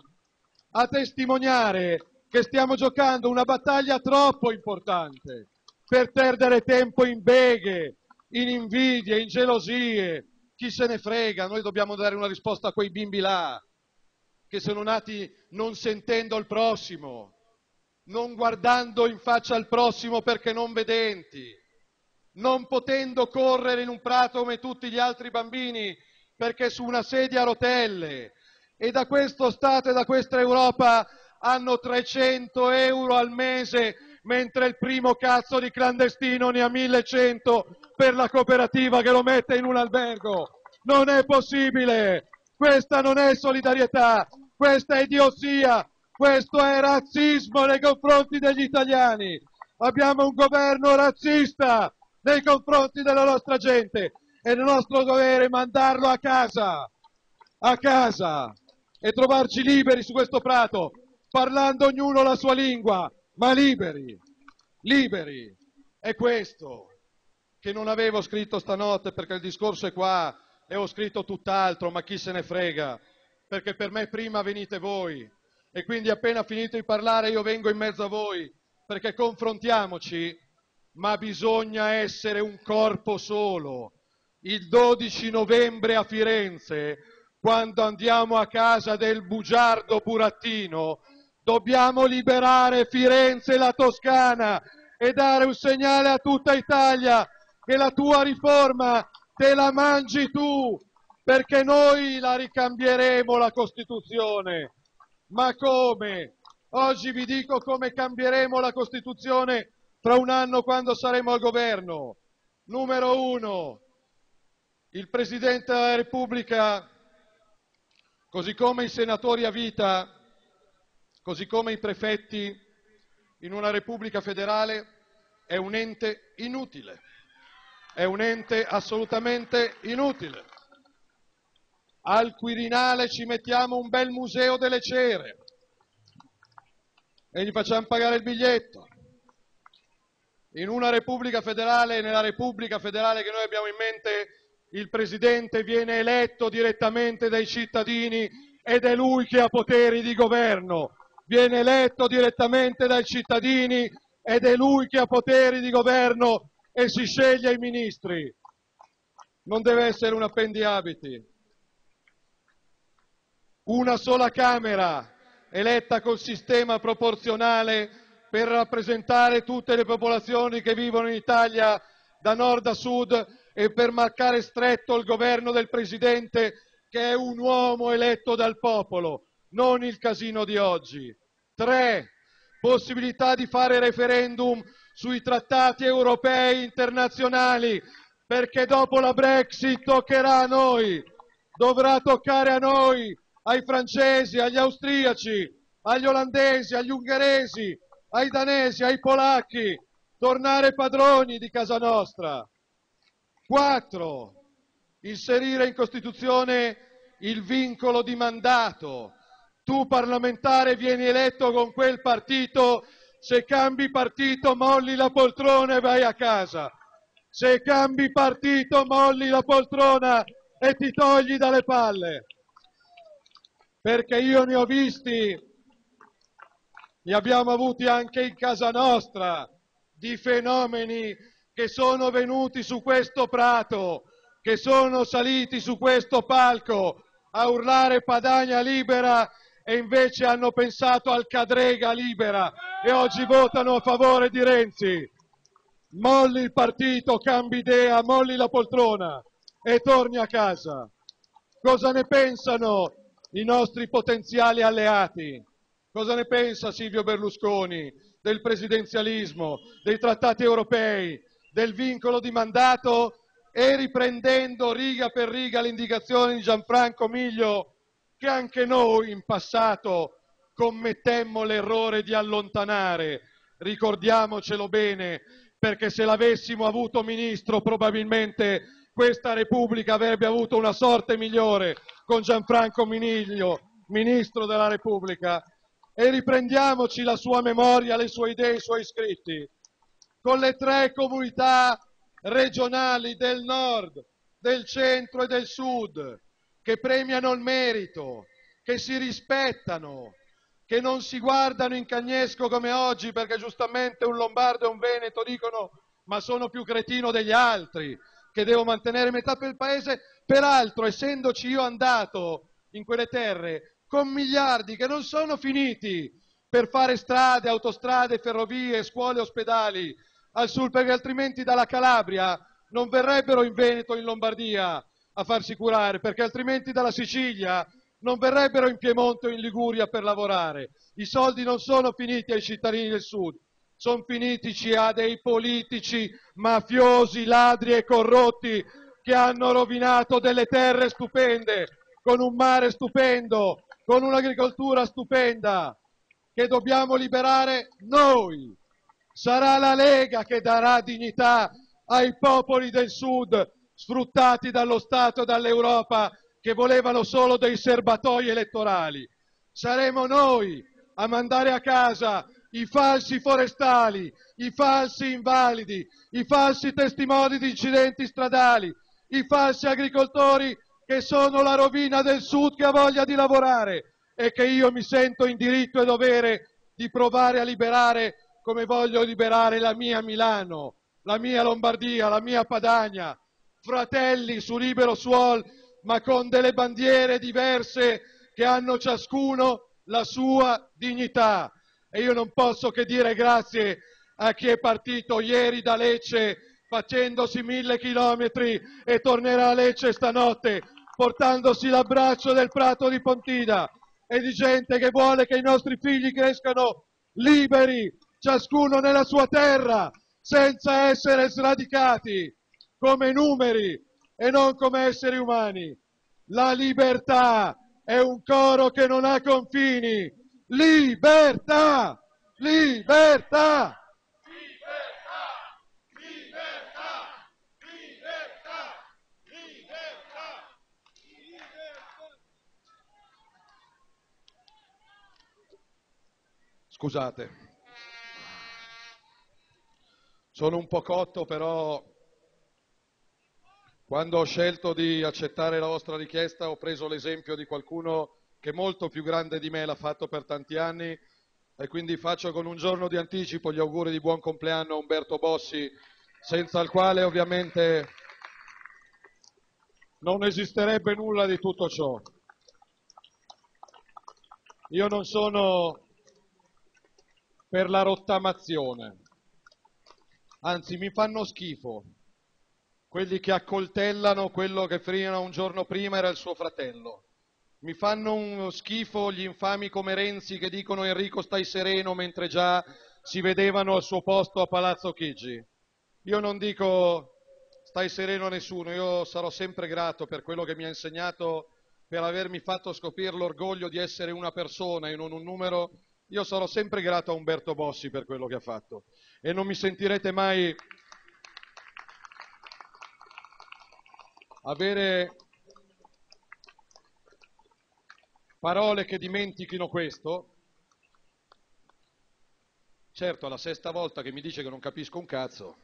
a testimoniare che stiamo giocando una battaglia troppo importante per perdere tempo in beghe, in invidie, in gelosie. Chi se ne frega? Noi dobbiamo dare una risposta a quei bimbi là che sono nati non sentendo il prossimo, non guardando in faccia al prossimo perché non vedenti, non potendo correre in un prato come tutti gli altri bambini perché su una sedia a rotelle, e da questo Stato e da questa Europa hanno trecento euro al mese, mentre il primo cazzo di clandestino ne ha millecento per la cooperativa che lo mette in un albergo. Non è possibile! Questa non è solidarietà, questa è idiozia, questo è razzismo nei confronti degli italiani. Abbiamo un governo razzista nei confronti della nostra gente e il nostro dovere è mandarlo a casa, a casa, e trovarci liberi su questo prato, parlando ognuno la sua lingua, ma liberi, liberi. È questo che non avevo scritto stanotte perché il discorso è qua e ho scritto tutt'altro, ma chi se ne frega, perché per me prima venite voi e quindi appena finito di parlare io vengo in mezzo a voi, perché confrontiamoci, ma bisogna essere un corpo solo. Il dodici novembre a Firenze, quando andiamo a casa del bugiardo burattino, dobbiamo liberare Firenze e la Toscana e dare un segnale a tutta Italia che la tua riforma te la mangi tu, perché noi la ricambieremo la Costituzione. Ma come? Oggi vi dico come cambieremo la Costituzione fra un anno quando saremo al governo. Numero uno, il Presidente della Repubblica Così come i senatori a vita, così come i prefetti in una Repubblica federale, è un ente inutile, è un ente assolutamente inutile. Al Quirinale ci mettiamo un bel museo delle cere e gli facciamo pagare il biglietto. In una Repubblica federale, nella Repubblica federale che noi abbiamo in mente, il Presidente viene eletto direttamente dai cittadini ed è lui che ha poteri di governo. Viene eletto direttamente dai cittadini ed è lui che ha poteri di governo e si sceglie i ministri. Non deve essere un appendiabiti. Una sola Camera eletta col sistema proporzionale per rappresentare tutte le popolazioni che vivono in Italia da nord a sud e per marcare stretto il governo del Presidente, che è un uomo eletto dal popolo, non il casino di oggi. Tre, possibilità di fare referendum sui trattati europei internazionali, perché dopo la Brexit toccherà a noi, dovrà toccare a noi, ai francesi, agli austriaci, agli olandesi, agli ungheresi, ai danesi, ai polacchi, tornare padroni di casa nostra. Quattro, inserire in Costituzione il vincolo di mandato. Tu parlamentare vieni eletto con quel partito, se cambi partito molli la poltrona e vai a casa. Se cambi partito molli la poltrona e ti togli dalle palle. Perché io ne ho visti, ne abbiamo avuti anche in casa nostra, di fenomeni che sono venuti su questo prato, che sono saliti su questo palco a urlare Padania libera e invece hanno pensato al Cadrega libera e oggi votano a favore di Renzi. Molli il partito, cambi idea, molli la poltrona e torni a casa. Cosa ne pensano i nostri potenziali alleati? Cosa ne pensa Silvio Berlusconi del presidenzialismo, dei trattati europei, del vincolo di mandato? E riprendendo riga per riga le indicazioni di Gianfranco Miglio, che anche noi in passato commettemmo l'errore di allontanare, ricordiamocelo bene, perché se l'avessimo avuto ministro probabilmente questa Repubblica avrebbe avuto una sorte migliore con Gianfranco Miglio, ministro della Repubblica. E riprendiamoci la sua memoria, le sue idee, i suoi scritti. Con le tre comunità regionali del nord, del centro e del sud, che premiano il merito, che si rispettano, che non si guardano in cagnesco come oggi, perché giustamente un lombardo e un veneto dicono ma sono più cretino degli altri, che devo mantenere metà per il paese. Peraltro, essendoci io andato in quelle terre con miliardi che non sono finiti per fare strade, autostrade, ferrovie, scuole, ospedali al sud, perché altrimenti dalla Calabria non verrebbero in Veneto o in Lombardia a farsi curare, perché altrimenti dalla Sicilia non verrebbero in Piemonte o in Liguria per lavorare. I soldi non sono finiti ai cittadini del sud, sono finiti a dei politici mafiosi, ladri e corrotti che hanno rovinato delle terre stupende, con un mare stupendo, con un'agricoltura stupenda, che dobbiamo liberare noi. Sarà la Lega che darà dignità ai popoli del Sud, sfruttati dallo Stato e dall'Europa, che volevano solo dei serbatoi elettorali. Saremo noi a mandare a casa i falsi forestali, i falsi invalidi, i falsi testimoni di incidenti stradali, i falsi agricoltori che sono la rovina del Sud, che ha voglia di lavorare e che io mi sento in diritto e dovere di provare a liberare, come voglio liberare la mia Milano, la mia Lombardia, la mia Padania, fratelli su libero suol, ma con delle bandiere diverse che hanno ciascuno la sua dignità. E io non posso che dire grazie a chi è partito ieri da Lecce facendosi mille chilometri e tornerà a Lecce stanotte portandosi l'abbraccio del Prato di Pontida e di gente che vuole che i nostri figli crescano liberi, ciascuno nella sua terra, senza essere sradicati come numeri e non come esseri umani. La libertà è un coro che non ha confini. Libertà! Libertà! Scusate, sono un po' cotto, però quando ho scelto di accettare la vostra richiesta ho preso l'esempio di qualcuno che molto più grande di me l'ha fatto per tanti anni e quindi faccio con un giorno di anticipo gli auguri di buon compleanno a Umberto Bossi, senza il quale ovviamente non esisterebbe nulla di tutto ciò. Io non sono per la rottamazione, anzi mi fanno schifo quelli che accoltellano quello che fino a un giorno prima era il suo fratello. Mi fanno uno schifo gli infami come Renzi che dicono Enrico stai sereno mentre già si vedevano al suo posto a Palazzo Chigi. Io non dico stai sereno a nessuno, io sarò sempre grato per quello che mi ha insegnato, per avermi fatto scoprire l'orgoglio di essere una persona e non un numero. Io sarò sempre grato a Umberto Bossi per quello che ha fatto e non mi sentirete mai avere parole che dimentichino questo. Certo, è la sesta volta che mi dice che non capisco un cazzo.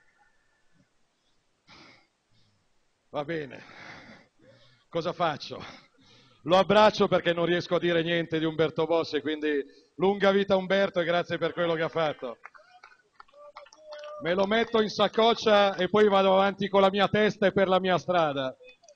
Va bene, cosa faccio? Lo abbraccio perché non riesco a dire niente di Umberto Bossi, quindi lunga vita Umberto e grazie per quello che ha fatto. Me lo metto in saccoccia e poi vado avanti con la mia testa e per la mia strada.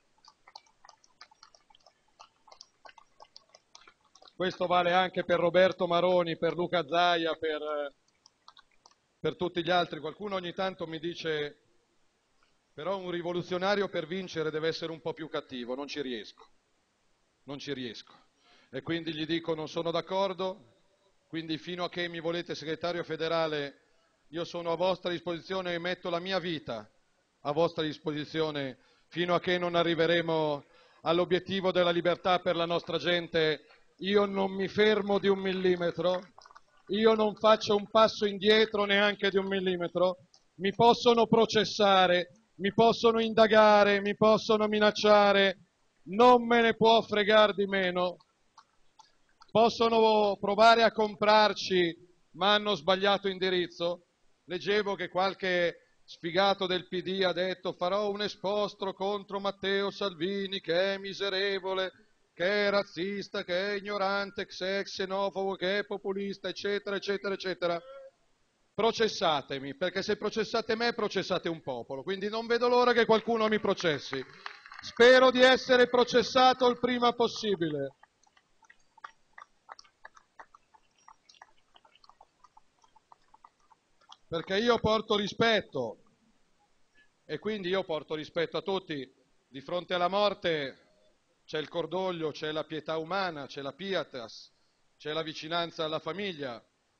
Questo vale anche per Roberto Maroni, per Luca Zaia, per, per tutti gli altri. Qualcuno ogni tanto mi dice però un rivoluzionario per vincere deve essere un po' più cattivo, non ci riesco, non ci riesco. E quindi gli dico non sono d'accordo, quindi fino a che mi volete segretario federale io sono a vostra disposizione e metto la mia vita a vostra disposizione fino a che non arriveremo all'obiettivo della libertà per la nostra gente. Io non mi fermo di un millimetro, io non faccio un passo indietro neanche di un millimetro, mi possono processare, mi possono indagare, mi possono minacciare, non me ne può fregare di meno. Possono provare a comprarci, ma hanno sbagliato indirizzo. Leggevo che qualche sfigato del P D ha detto farò un esposto contro Matteo Salvini che è miserevole, che è razzista, che è ignorante, che è xenofobo, che è populista, eccetera, eccetera, eccetera. Processatemi, perché se processate me, processate un popolo, quindi non vedo l'ora che qualcuno mi processi. Spero di essere processato il prima possibile. Perché io porto rispetto, e quindi io porto rispetto a tutti. Di fronte alla morte c'è il cordoglio, c'è la pietà umana, c'è la pietas, c'è la vicinanza alla famiglia.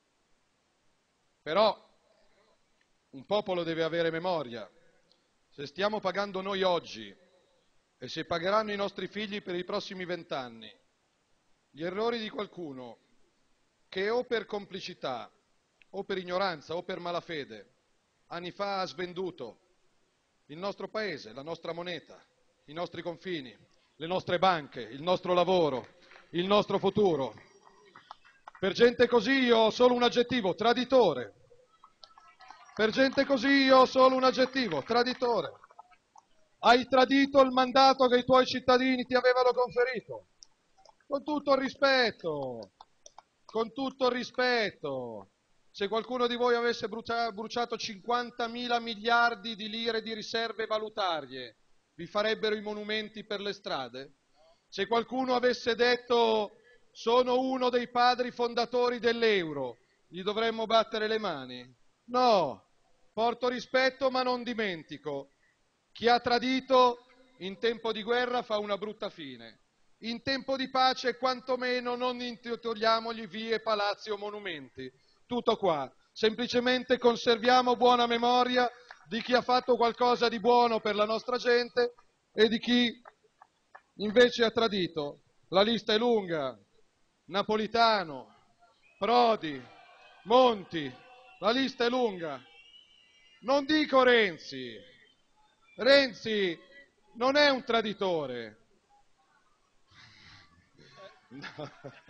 Però un popolo deve avere memoria. Se stiamo pagando noi oggi e se pagheranno i nostri figli per i prossimi vent'anni gli errori di qualcuno che o per complicità o per ignoranza o per malafede anni fa ha svenduto il nostro paese, la nostra moneta, i nostri confini, le nostre banche, il nostro lavoro, il nostro futuro. Per gente così io ho solo un aggettivo, traditore. Per gente così io ho solo un aggettivo, traditore. Hai tradito il mandato che i tuoi cittadini ti avevano conferito. Con tutto il rispetto, con tutto il rispetto. Se qualcuno di voi avesse bruciato cinquantamila miliardi di lire di riserve valutarie, vi farebbero i monumenti per le strade? Se qualcuno avesse detto sono uno dei padri fondatori dell'euro, gli dovremmo battere le mani? No, porto rispetto ma non dimentico. Chi ha tradito in tempo di guerra fa una brutta fine. In tempo di pace quantomeno non intitoliamogli vie, palazzi o monumenti. Tutto qua, semplicemente conserviamo buona memoria di chi ha fatto qualcosa di buono per la nostra gente e di chi invece ha tradito. La lista è lunga. Napolitano, Prodi, Monti, la lista è lunga. Non dico Renzi. Renzi non è un traditore. No.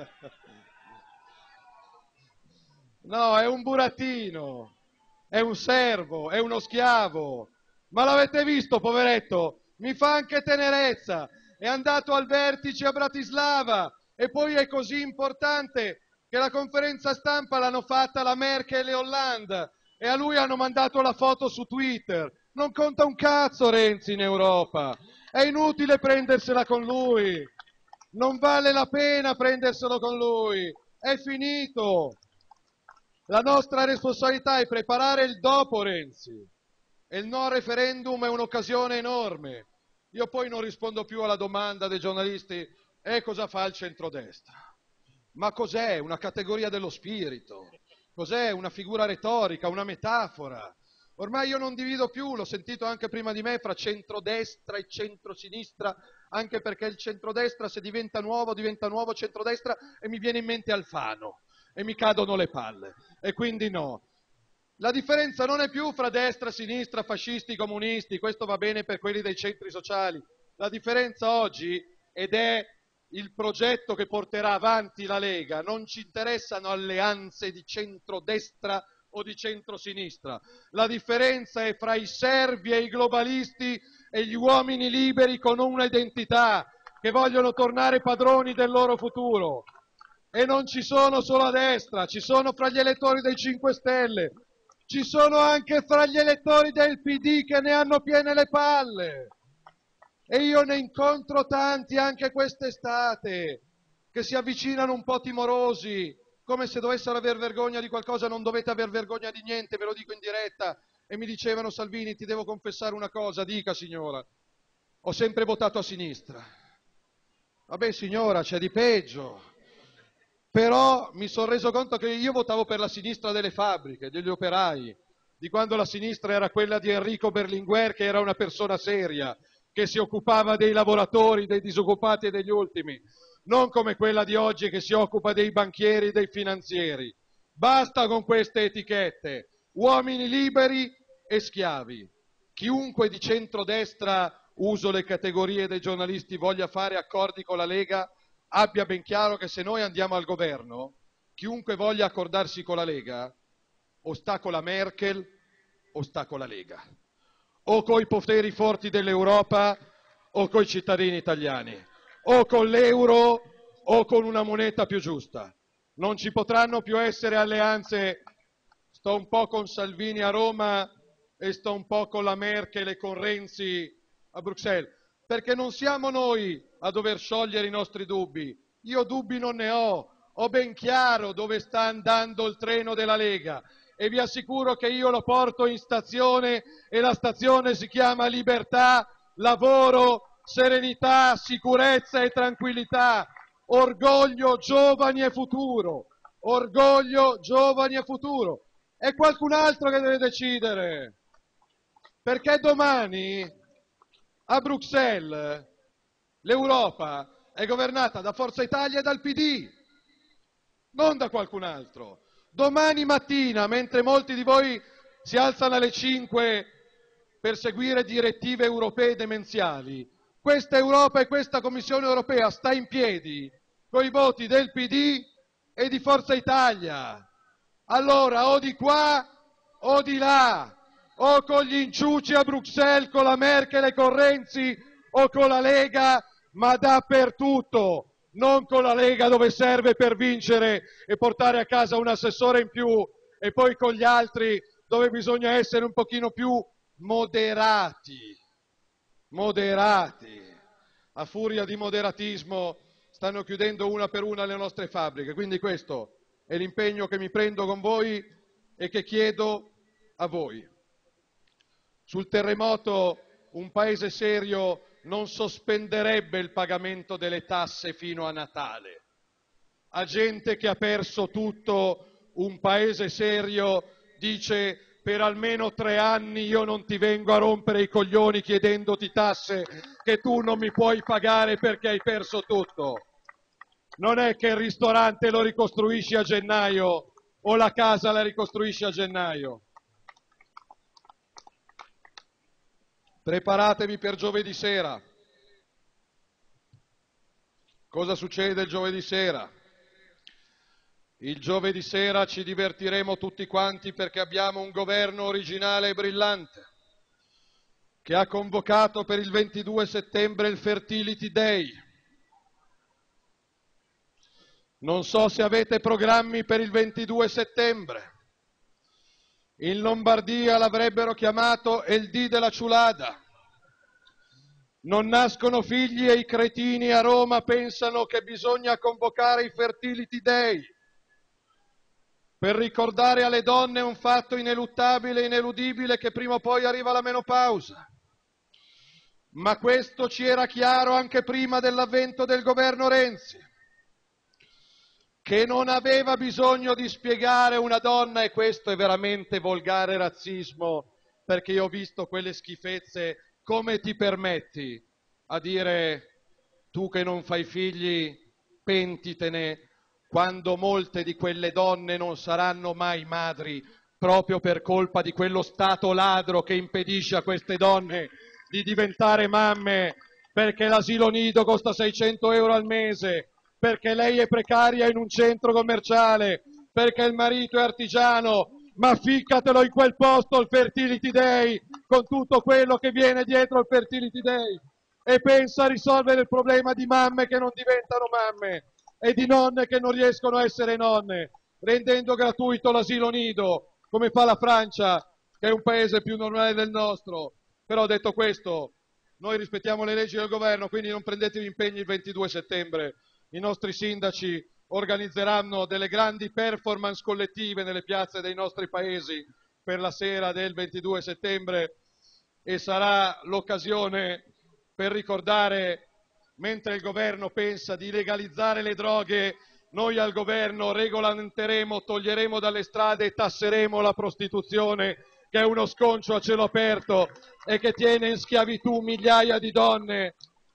No, è un burattino, è un servo, è uno schiavo. Ma l'avete visto, poveretto? Mi fa anche tenerezza. È andato al vertice a Bratislava e poi è così importante che la conferenza stampa l'hanno fatta la Merkel e Hollande e a lui hanno mandato la foto su Twitter. Non conta un cazzo Renzi in Europa. È inutile prendersela con lui. Non vale la pena prenderselo con lui. È finito. La nostra responsabilità è preparare il dopo Renzi e il no referendum è un'occasione enorme. Io poi non rispondo più alla domanda dei giornalisti e cosa fa il centrodestra? Ma cos'è? Una categoria dello spirito? Cos'è? Una figura retorica, una metafora? Ormai io non divido più, l'ho sentito anche prima di me, fra centrodestra e centrosinistra, anche perché il centrodestra se diventa nuovo, diventa nuovo centrodestra e mi viene in mente Alfano. E mi cadono le palle, e quindi no. La differenza non è più fra destra, sinistra, fascisti, comunisti, questo va bene per quelli dei centri sociali. La differenza oggi, ed è il progetto che porterà avanti la Lega, non ci interessano alleanze di centrodestra o di centrosinistra. La differenza è fra i servi e i globalisti e gli uomini liberi con una identità, che vogliono tornare padroni del loro futuro. E non ci sono solo a destra, ci sono fra gli elettori dei cinque Stelle, ci sono anche fra gli elettori del P D che ne hanno piene le palle. E io ne incontro tanti anche quest'estate, che si avvicinano un po' timorosi, come se dovessero aver vergogna di qualcosa. Non dovete aver vergogna di niente, ve lo dico in diretta. E mi dicevano: Salvini, ti devo confessare una cosa. Dica, signora. Ho sempre votato a sinistra. Vabbè, signora, c'è di peggio. Però mi sono reso conto che io votavo per la sinistra delle fabbriche, degli operai, di quando la sinistra era quella di Enrico Berlinguer, che era una persona seria, che si occupava dei lavoratori, dei disoccupati e degli ultimi, non come quella di oggi che si occupa dei banchieri e dei finanzieri. Basta con queste etichette, uomini liberi e schiavi. Chiunque di centrodestra, uso le categorie dei giornalisti, voglia fare accordi con la Lega, abbia ben chiaro che se noi andiamo al governo, chiunque voglia accordarsi con la Lega, o sta con la Merkel o sta con la Lega, o coi poteri forti dell'Europa o coi cittadini italiani, o con l'euro o con una moneta più giusta. Non ci potranno più essere alleanze. Sto un po' con Salvini a Roma e sto un po' con la Merkel e con Renzi a Bruxelles, perché non siamo noi a dover sciogliere i nostri dubbi. Io dubbi non ne ho, ho ben chiaro dove sta andando il treno della Lega e vi assicuro che io lo porto in stazione e la stazione si chiama libertà, lavoro, serenità, sicurezza e tranquillità, orgoglio, giovani e futuro, orgoglio, giovani e futuro. È qualcun altro che deve decidere, perché domani a Bruxelles l'Europa è governata da Forza Italia e dal P D, non da qualcun altro. Domani mattina, mentre molti di voi si alzano alle cinque per seguire direttive europee demenziali, questa Europa e questa Commissione europea sta in piedi con i voti del P D e di Forza Italia. Allora, o di qua o di là, o con gli inciuci a Bruxelles, con la Merkel e con Renzi, o con la Lega, ma dappertutto, non con la Lega dove serve per vincere e portare a casa un assessore in più, e poi con gli altri dove bisogna essere un pochino più moderati. Moderati. A furia di moderatismo stanno chiudendo una per una le nostre fabbriche, quindi questo è l'impegno che mi prendo con voi e che chiedo a voi. Sul terremoto un paese serio non sospenderebbe il pagamento delle tasse fino a Natale. A gente che ha perso tutto, un paese serio dice: per almeno tre anni io non ti vengo a rompere i coglioni chiedendoti tasse che tu non mi puoi pagare perché hai perso tutto. non è che il ristorante lo ricostruisci a gennaio o la casa la ricostruisci a gennaio. Preparatevi per giovedì sera. Cosa succede il giovedì sera? Il giovedì sera ci divertiremo tutti quanti perché abbiamo un governo originale e brillante che ha convocato per il ventidue settembre il Fertility Day. Non so se avete programmi per il ventidue settembre. In Lombardia l'avrebbero chiamato il dì della ciulada. Non nascono figli e i cretini a Roma pensano che bisogna convocare i Fertility Day per ricordare alle donne un fatto ineluttabile e ineludibile, che prima o poi arriva la menopausa. Ma questo ci era chiaro anche prima dell'avvento del governo Renzi, che non aveva bisogno di spiegare a una donna, e questo è veramente volgare razzismo, perché io ho visto quelle schifezze. Come ti permetti a dire, tu che non fai figli, pentitene, quando molte di quelle donne non saranno mai madri proprio per colpa di quello Stato ladro che impedisce a queste donne di diventare mamme, perché l'asilo nido costa seicento euro al mese, perché lei è precaria in un centro commerciale, perché il marito è artigiano. Ma ficcatelo in quel posto il Fertility Day, con tutto quello che viene dietro il Fertility Day, e pensa a risolvere il problema di mamme che non diventano mamme e di nonne che non riescono a essere nonne, rendendo gratuito l'asilo nido, come fa la Francia, che è un paese più normale del nostro. Però detto questo, noi rispettiamo le leggi del governo, quindi non prendetevi impegni il ventidue settembre. I nostri sindaci organizzeranno delle grandi performance collettive nelle piazze dei nostri paesi per la sera del ventidue settembre, e sarà l'occasione per ricordare, mentre il governo pensa di legalizzare le droghe, noi al governo regolamenteremo, toglieremo dalle strade e tasseremo la prostituzione, che è uno sconcio a cielo aperto e che tiene in schiavitù migliaia di donne.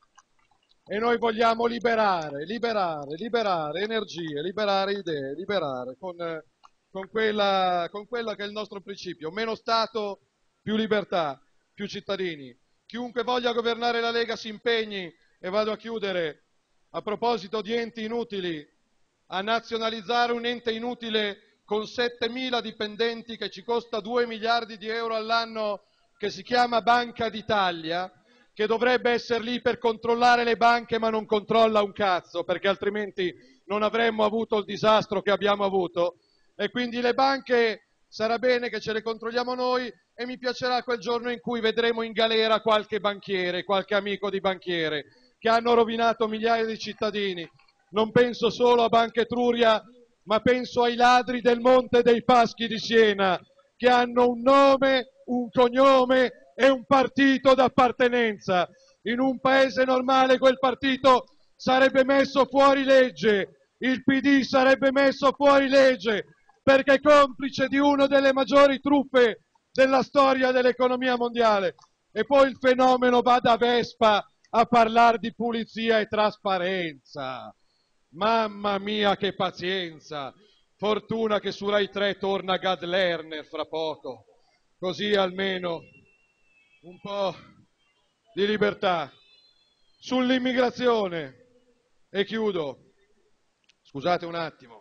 E noi vogliamo liberare, liberare, liberare energie, liberare idee, liberare con, con, quella, con quella che è il nostro principio: meno Stato, più libertà, più cittadini. Chiunque voglia governare la Lega si impegni, e vado a chiudere, a proposito di enti inutili, a nazionalizzare un ente inutile con settemila dipendenti che ci costa due miliardi di euro all'anno, che si chiama Banca d'Italia, che dovrebbe essere lì per controllare le banche, ma non controlla un cazzo, perché altrimenti non avremmo avuto il disastro che abbiamo avuto. E quindi le banche sarà bene che ce le controlliamo noi, e mi piacerà quel giorno in cui vedremo in galera qualche banchiere, qualche amico di banchiere, che hanno rovinato migliaia di cittadini. Non penso solo a Banca Etruria, ma penso ai ladri del Monte dei Paschi di Siena, che hanno un nome, un cognome e un partito d'appartenenza. In un paese normale quel partito sarebbe messo fuori legge, il P D sarebbe messo fuori legge, perché è complice di una delle maggiori truffe della storia dell'economia mondiale. E poi il fenomeno va da Vespa a parlare di pulizia e trasparenza. Mamma mia, che pazienza! Fortuna che su Rai tre torna Gad Lerner fra poco, così almeno un po' di libertà. Sull'immigrazione, e chiudo, scusate un attimo.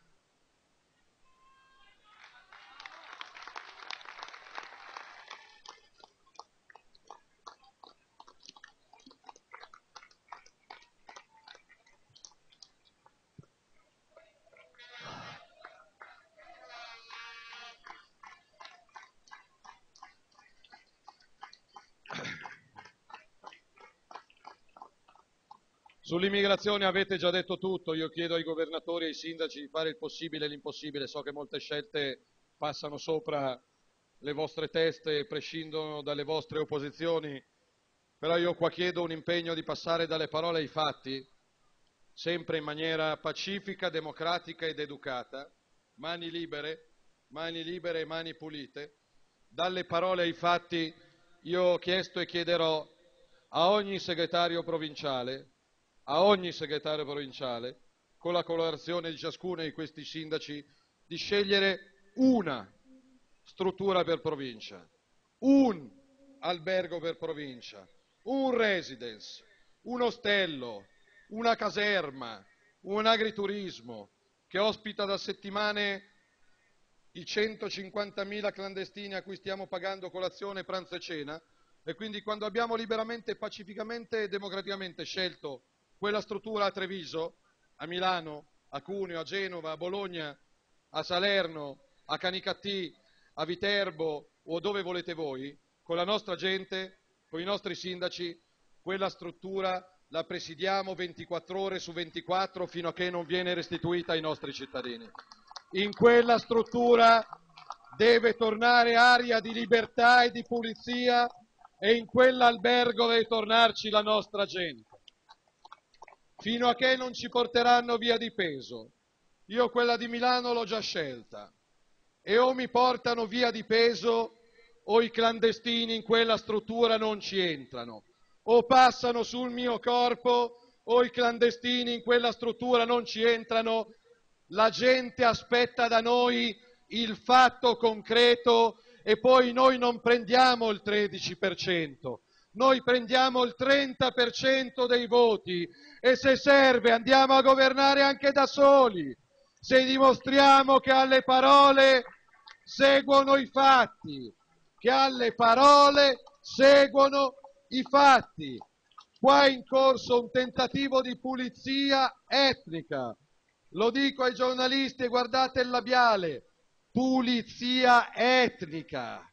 Sull'immigrazione avete già detto tutto. Io chiedo ai governatori e ai sindaci di fare il possibile e l'impossibile. So che molte scelte passano sopra le vostre teste e prescindono dalle vostre opposizioni, però io qua chiedo un impegno di passare dalle parole ai fatti, sempre in maniera pacifica, democratica ed educata, mani libere, mani libere e mani pulite. Dalle parole ai fatti io ho chiesto e chiederò a ogni segretario provinciale, a ogni segretario provinciale, con la collaborazione di ciascuno di questi sindaci, di scegliere una struttura per provincia, un albergo per provincia, un residence, un ostello, una caserma, un agriturismo che ospita da settimane i centocinquantamila clandestini a cui stiamo pagando colazione, pranzo e cena, e quindi quando abbiamo liberamente, pacificamente e democraticamente scelto quella struttura a Treviso, a Milano, a Cuneo, a Genova, a Bologna, a Salerno, a Canicattì, a Viterbo o dove volete voi, con la nostra gente, con i nostri sindaci, quella struttura la presidiamo ventiquattro ore su ventiquattro fino a che non viene restituita ai nostri cittadini. In quella struttura deve tornare aria di libertà e di pulizia e in quell'albergo deve tornarci la nostra gente, fino a che non ci porteranno via di peso. Io quella di Milano l'ho già scelta e o mi portano via di peso o i clandestini in quella struttura non ci entrano, o passano sul mio corpo o i clandestini in quella struttura non ci entrano. La gente aspetta da noi il fatto concreto e poi noi non prendiamo il tredici per cento, noi prendiamo il trenta per cento dei voti e se serve andiamo a governare anche da soli, se dimostriamo che alle parole seguono i fatti, che alle parole seguono i fatti. Qua è in corso un tentativo di pulizia etnica. Lo dico ai giornalisti e guardate il labiale, pulizia etnica.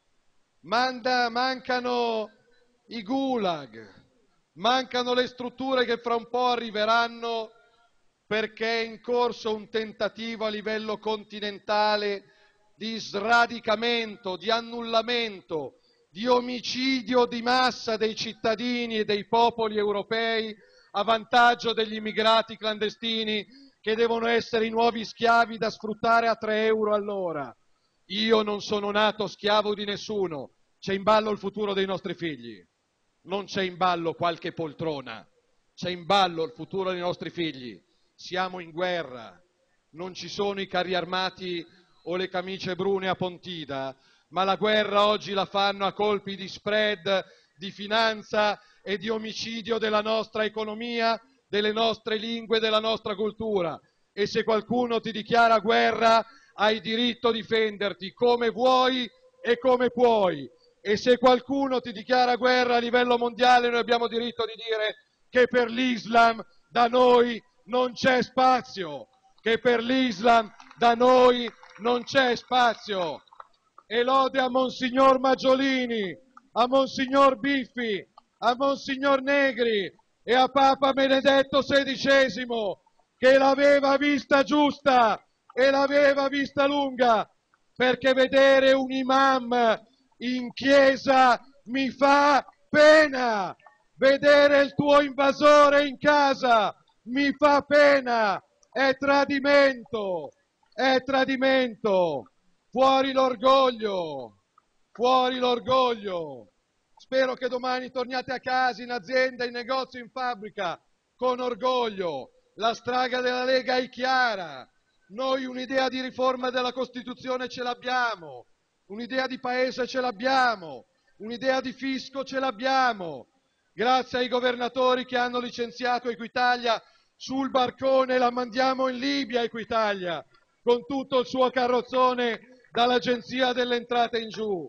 Manda, mancano i gulag, mancano le strutture che fra un po' arriveranno perché è in corso un tentativo a livello continentale di sradicamento, di annullamento, di omicidio di massa dei cittadini e dei popoli europei a vantaggio degli immigrati clandestini che devono essere i nuovi schiavi da sfruttare a tre euro all'ora. Io non sono nato schiavo di nessuno, c'è in ballo il futuro dei nostri figli, non c'è in ballo qualche poltrona, c'è in ballo il futuro dei nostri figli. Siamo in guerra, non ci sono i carri armati o le camicie brune a Pontida, ma la guerra oggi la fanno a colpi di spread, di finanza e di omicidio della nostra economia, delle nostre lingue, della nostra cultura. E se qualcuno ti dichiara guerra, hai diritto a difenderti come vuoi e come puoi. E se qualcuno ti dichiara guerra a livello mondiale, noi abbiamo diritto di dire che per l'Islam da noi non c'è spazio, che per l'Islam da noi non c'è spazio. E lode a Monsignor Maggiolini, a Monsignor Biffi, a Monsignor Negri e a Papa Benedetto sedicesimo, che l'aveva vista giusta e l'aveva vista lunga, perché vedere un imam in chiesa mi fa pena, vedere il tuo invasore in casa mi fa pena, è tradimento, è tradimento, fuori l'orgoglio, fuori l'orgoglio. Spero che domani torniate a casa, in azienda, in negozio, in fabbrica, con orgoglio. La strada della Lega è chiara, noi un'idea di riforma della Costituzione ce l'abbiamo, un'idea di paese ce l'abbiamo, un'idea di fisco ce l'abbiamo. Grazie ai governatori che hanno licenziato Equitalia, sul barcone la mandiamo in Libia Equitalia, con tutto il suo carrozzone dall'Agenzia delle Entrate in giù.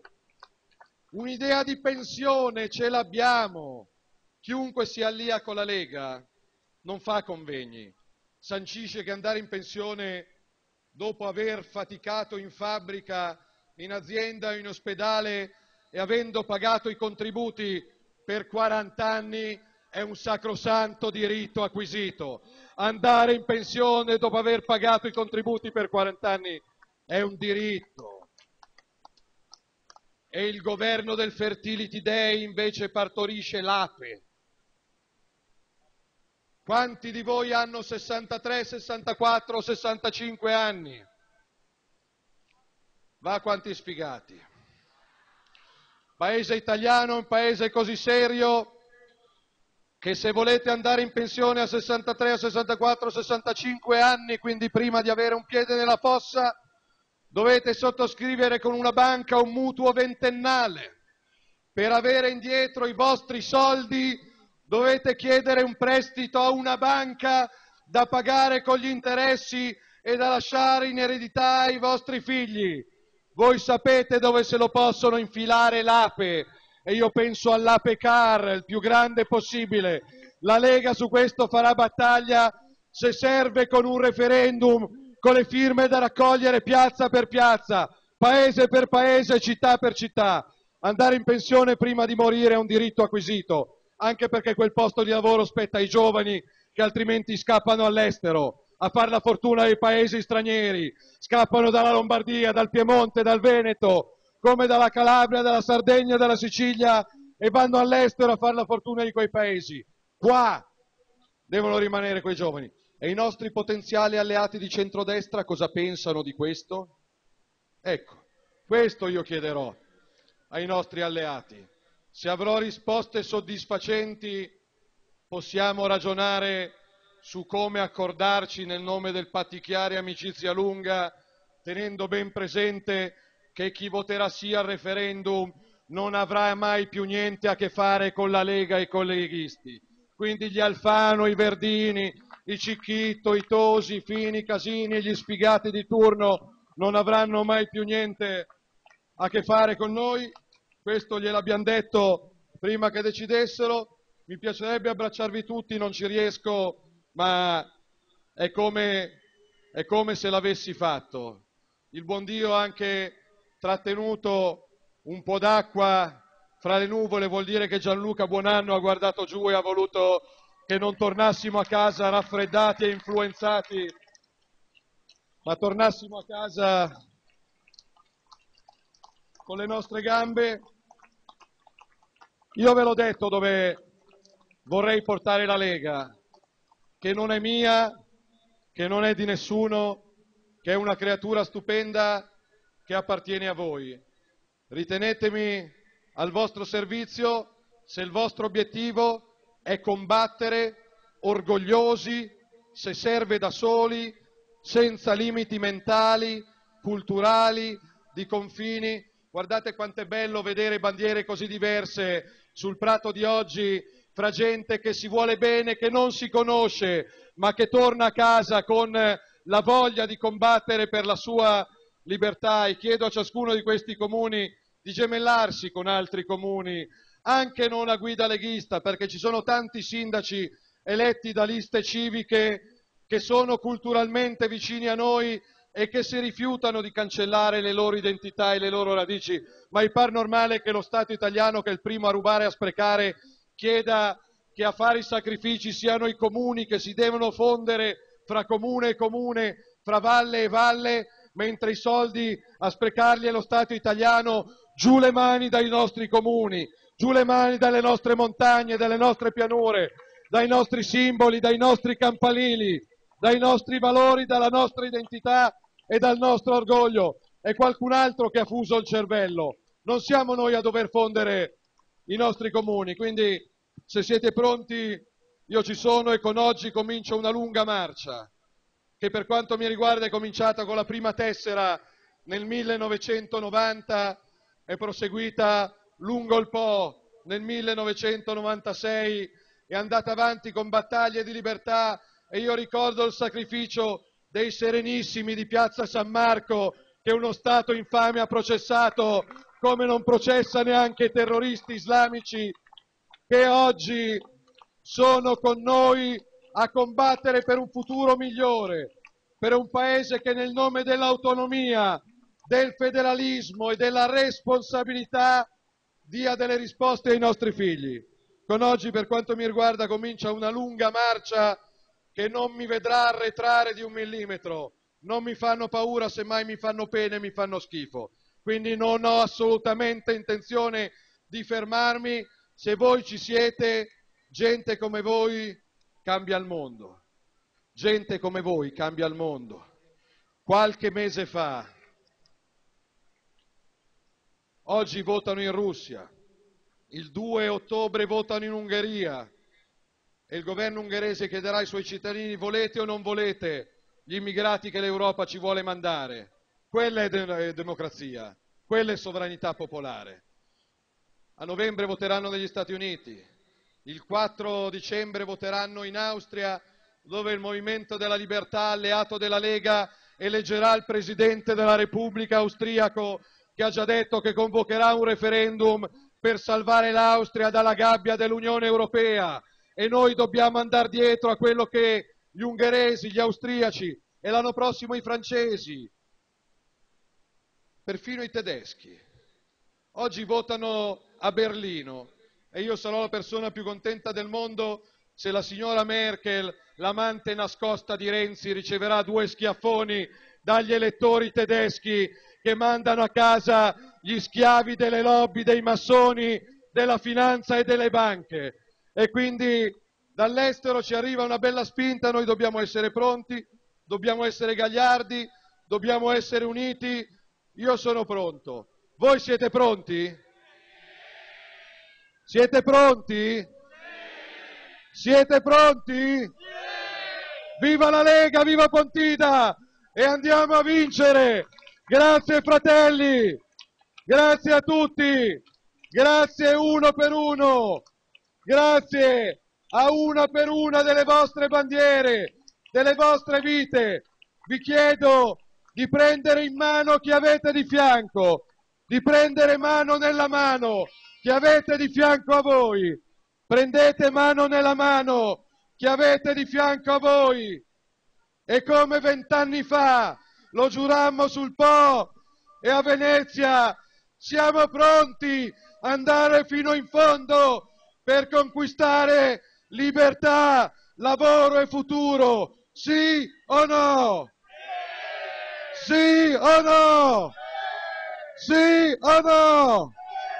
Un'idea di pensione ce l'abbiamo. Chiunque si allia con la Lega non fa convegni, sancisce che andare in pensione dopo aver faticato in fabbrica, in azienda, in ospedale e avendo pagato i contributi per quaranta anni è un sacrosanto diritto acquisito. Andare in pensione dopo aver pagato i contributi per quaranta anni è un diritto. E il governo del Fertility Day invece partorisce l'ape. Quanti di voi hanno sessantatré, sessantaquattro, sessantacinque anni? Va quanti sfigati. Paese italiano, un paese così serio, che se volete andare in pensione a sessantatré, a sessantaquattro, a sessantacinque anni, quindi prima di avere un piede nella fossa, dovete sottoscrivere con una banca un mutuo ventennale. Per avere indietro i vostri soldi dovete chiedere un prestito a una banca da pagare con gli interessi e da lasciare in eredità ai vostri figli. Voi sapete dove se lo possono infilare l'Ape, e io penso all'Ape Car, il più grande possibile. La Lega su questo farà battaglia, se serve con un referendum, con le firme da raccogliere piazza per piazza, paese per paese, città per città. Andare in pensione prima di morire è un diritto acquisito, anche perché quel posto di lavoro spetta ai giovani che altrimenti scappano all'estero a fare la fortuna dei paesi stranieri, scappano dalla Lombardia, dal Piemonte, dal Veneto, come dalla Calabria, dalla Sardegna, dalla Sicilia, e vanno all'estero a fare la fortuna di quei paesi. Qua devono rimanere quei giovani. E i nostri potenziali alleati di centrodestra cosa pensano di questo? Ecco, questo io chiederò ai nostri alleati. Se avrò risposte soddisfacenti, possiamo ragionare su come accordarci nel nome del pattichiare amicizia lunga, tenendo ben presente che chi voterà sì al referendum non avrà mai più niente a che fare con la Lega e con i leghisti. Quindi gli Alfano, i Verdini, i Cicchitto, i Tosi, i Fini, i Casini e gli sfigati di turno non avranno mai più niente a che fare con noi. Questo gliel'abbiamo detto prima che decidessero. Mi piacerebbe abbracciarvi tutti, non ci riesco, ma è come, è come se l'avessi fatto. Il buon Dio ha anche trattenuto un po' d'acqua fra le nuvole, vuol dire che Gianluca Buonanno ha guardato giù e ha voluto che non tornassimo a casa raffreddati e influenzati, ma tornassimo a casa con le nostre gambe. Io ve l'ho detto dove vorrei portare la Lega, che non è mia, che non è di nessuno, che è una creatura stupenda che appartiene a voi. Ritenetemi al vostro servizio se il vostro obiettivo è combattere orgogliosi, se serve da soli, senza limiti mentali, culturali, di confini. Guardate quanto è bello vedere bandiere così diverse sul prato di oggi, fra gente che si vuole bene, che non si conosce, ma che torna a casa con la voglia di combattere per la sua libertà. E chiedo a ciascuno di questi comuni di gemellarsi con altri comuni, anche non a guida leghista, perché ci sono tanti sindaci eletti da liste civiche che sono culturalmente vicini a noi e che si rifiutano di cancellare le loro identità e le loro radici, ma mi par normale che lo Stato italiano, che è il primo a rubare e a sprecare, chieda che a fare i sacrifici siano i comuni, che si devono fondere fra comune e comune, fra valle e valle, mentre i soldi a sprecarli è lo Stato italiano. Giù le mani dai nostri comuni, giù le mani dalle nostre montagne, dalle nostre pianure, dai nostri simboli, dai nostri campanili, dai nostri valori, dalla nostra identità e dal nostro orgoglio. È qualcun altro che ha fuso il cervello, non siamo noi a dover fondere i nostri comuni. Quindi, se siete pronti, io ci sono, e con oggi comincia una lunga marcia, che per quanto mi riguarda è cominciata con la prima tessera nel millenovecentonovanta, è proseguita lungo il Po nel millenovecentonovantasei, è andata avanti con battaglie di libertà, e io ricordo il sacrificio dei Serenissimi di Piazza San Marco, che uno Stato infame ha processato come non processa neanche i terroristi islamici, che oggi sono con noi a combattere per un futuro migliore, per un paese che nel nome dell'autonomia, del federalismo e della responsabilità dia delle risposte ai nostri figli. Con oggi, per quanto mi riguarda, comincia una lunga marcia che non mi vedrà arretrare di un millimetro. Non mi fanno paura, semmai mi fanno pena e mi fanno schifo. Quindi non ho assolutamente intenzione di fermarmi. Se voi ci siete, gente come voi cambia il mondo. Gente come voi cambia il mondo. Qualche mese fa, oggi votano in Russia, il due ottobre votano in Ungheria, e il governo ungherese chiederà ai suoi cittadini: volete o non volete gli immigrati che l'Europa ci vuole mandare? Quella è, de- è democrazia, quella è sovranità popolare. A novembre voteranno negli Stati Uniti, il quattro dicembre voteranno in Austria, dove il Movimento della Libertà, alleato della Lega, eleggerà il Presidente della Repubblica austriaco, che ha già detto che convocherà un referendum per salvare l'Austria dalla gabbia dell'Unione Europea, e noi dobbiamo andare dietro a quello che gli ungheresi, gli austriaci e l'anno prossimo i francesi, perfino i tedeschi, oggi votano a Berlino, e io sarò la persona più contenta del mondo se la signora Merkel, l'amante nascosta di Renzi, riceverà due schiaffoni dagli elettori tedeschi che mandano a casa gli schiavi delle lobby, dei massoni, della finanza e delle banche. E quindi dall'estero ci arriva una bella spinta, noi dobbiamo essere pronti, dobbiamo essere gagliardi, dobbiamo essere uniti. Io sono pronto. Voi siete pronti? Siete pronti? Siete pronti? Viva la Lega, viva Pontida! E andiamo a vincere! Grazie fratelli! Grazie a tutti! Grazie uno per uno! Grazie a una per una delle vostre bandiere, delle vostre vite! Vi chiedo di prendere in mano chi avete di fianco, di prendere mano nella mano chi avete di fianco a voi. Prendete mano nella mano chi avete di fianco a voi. E come vent'anni fa lo giurammo sul Po e a Venezia, siamo pronti ad andare fino in fondo per conquistare libertà, lavoro e futuro. Sì o no? Sì o no? Sì o no?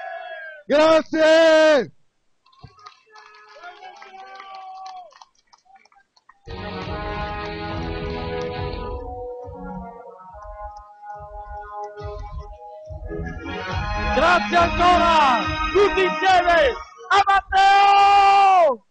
Grazie! Grazie ancora! Tutti insieme! A Matteo!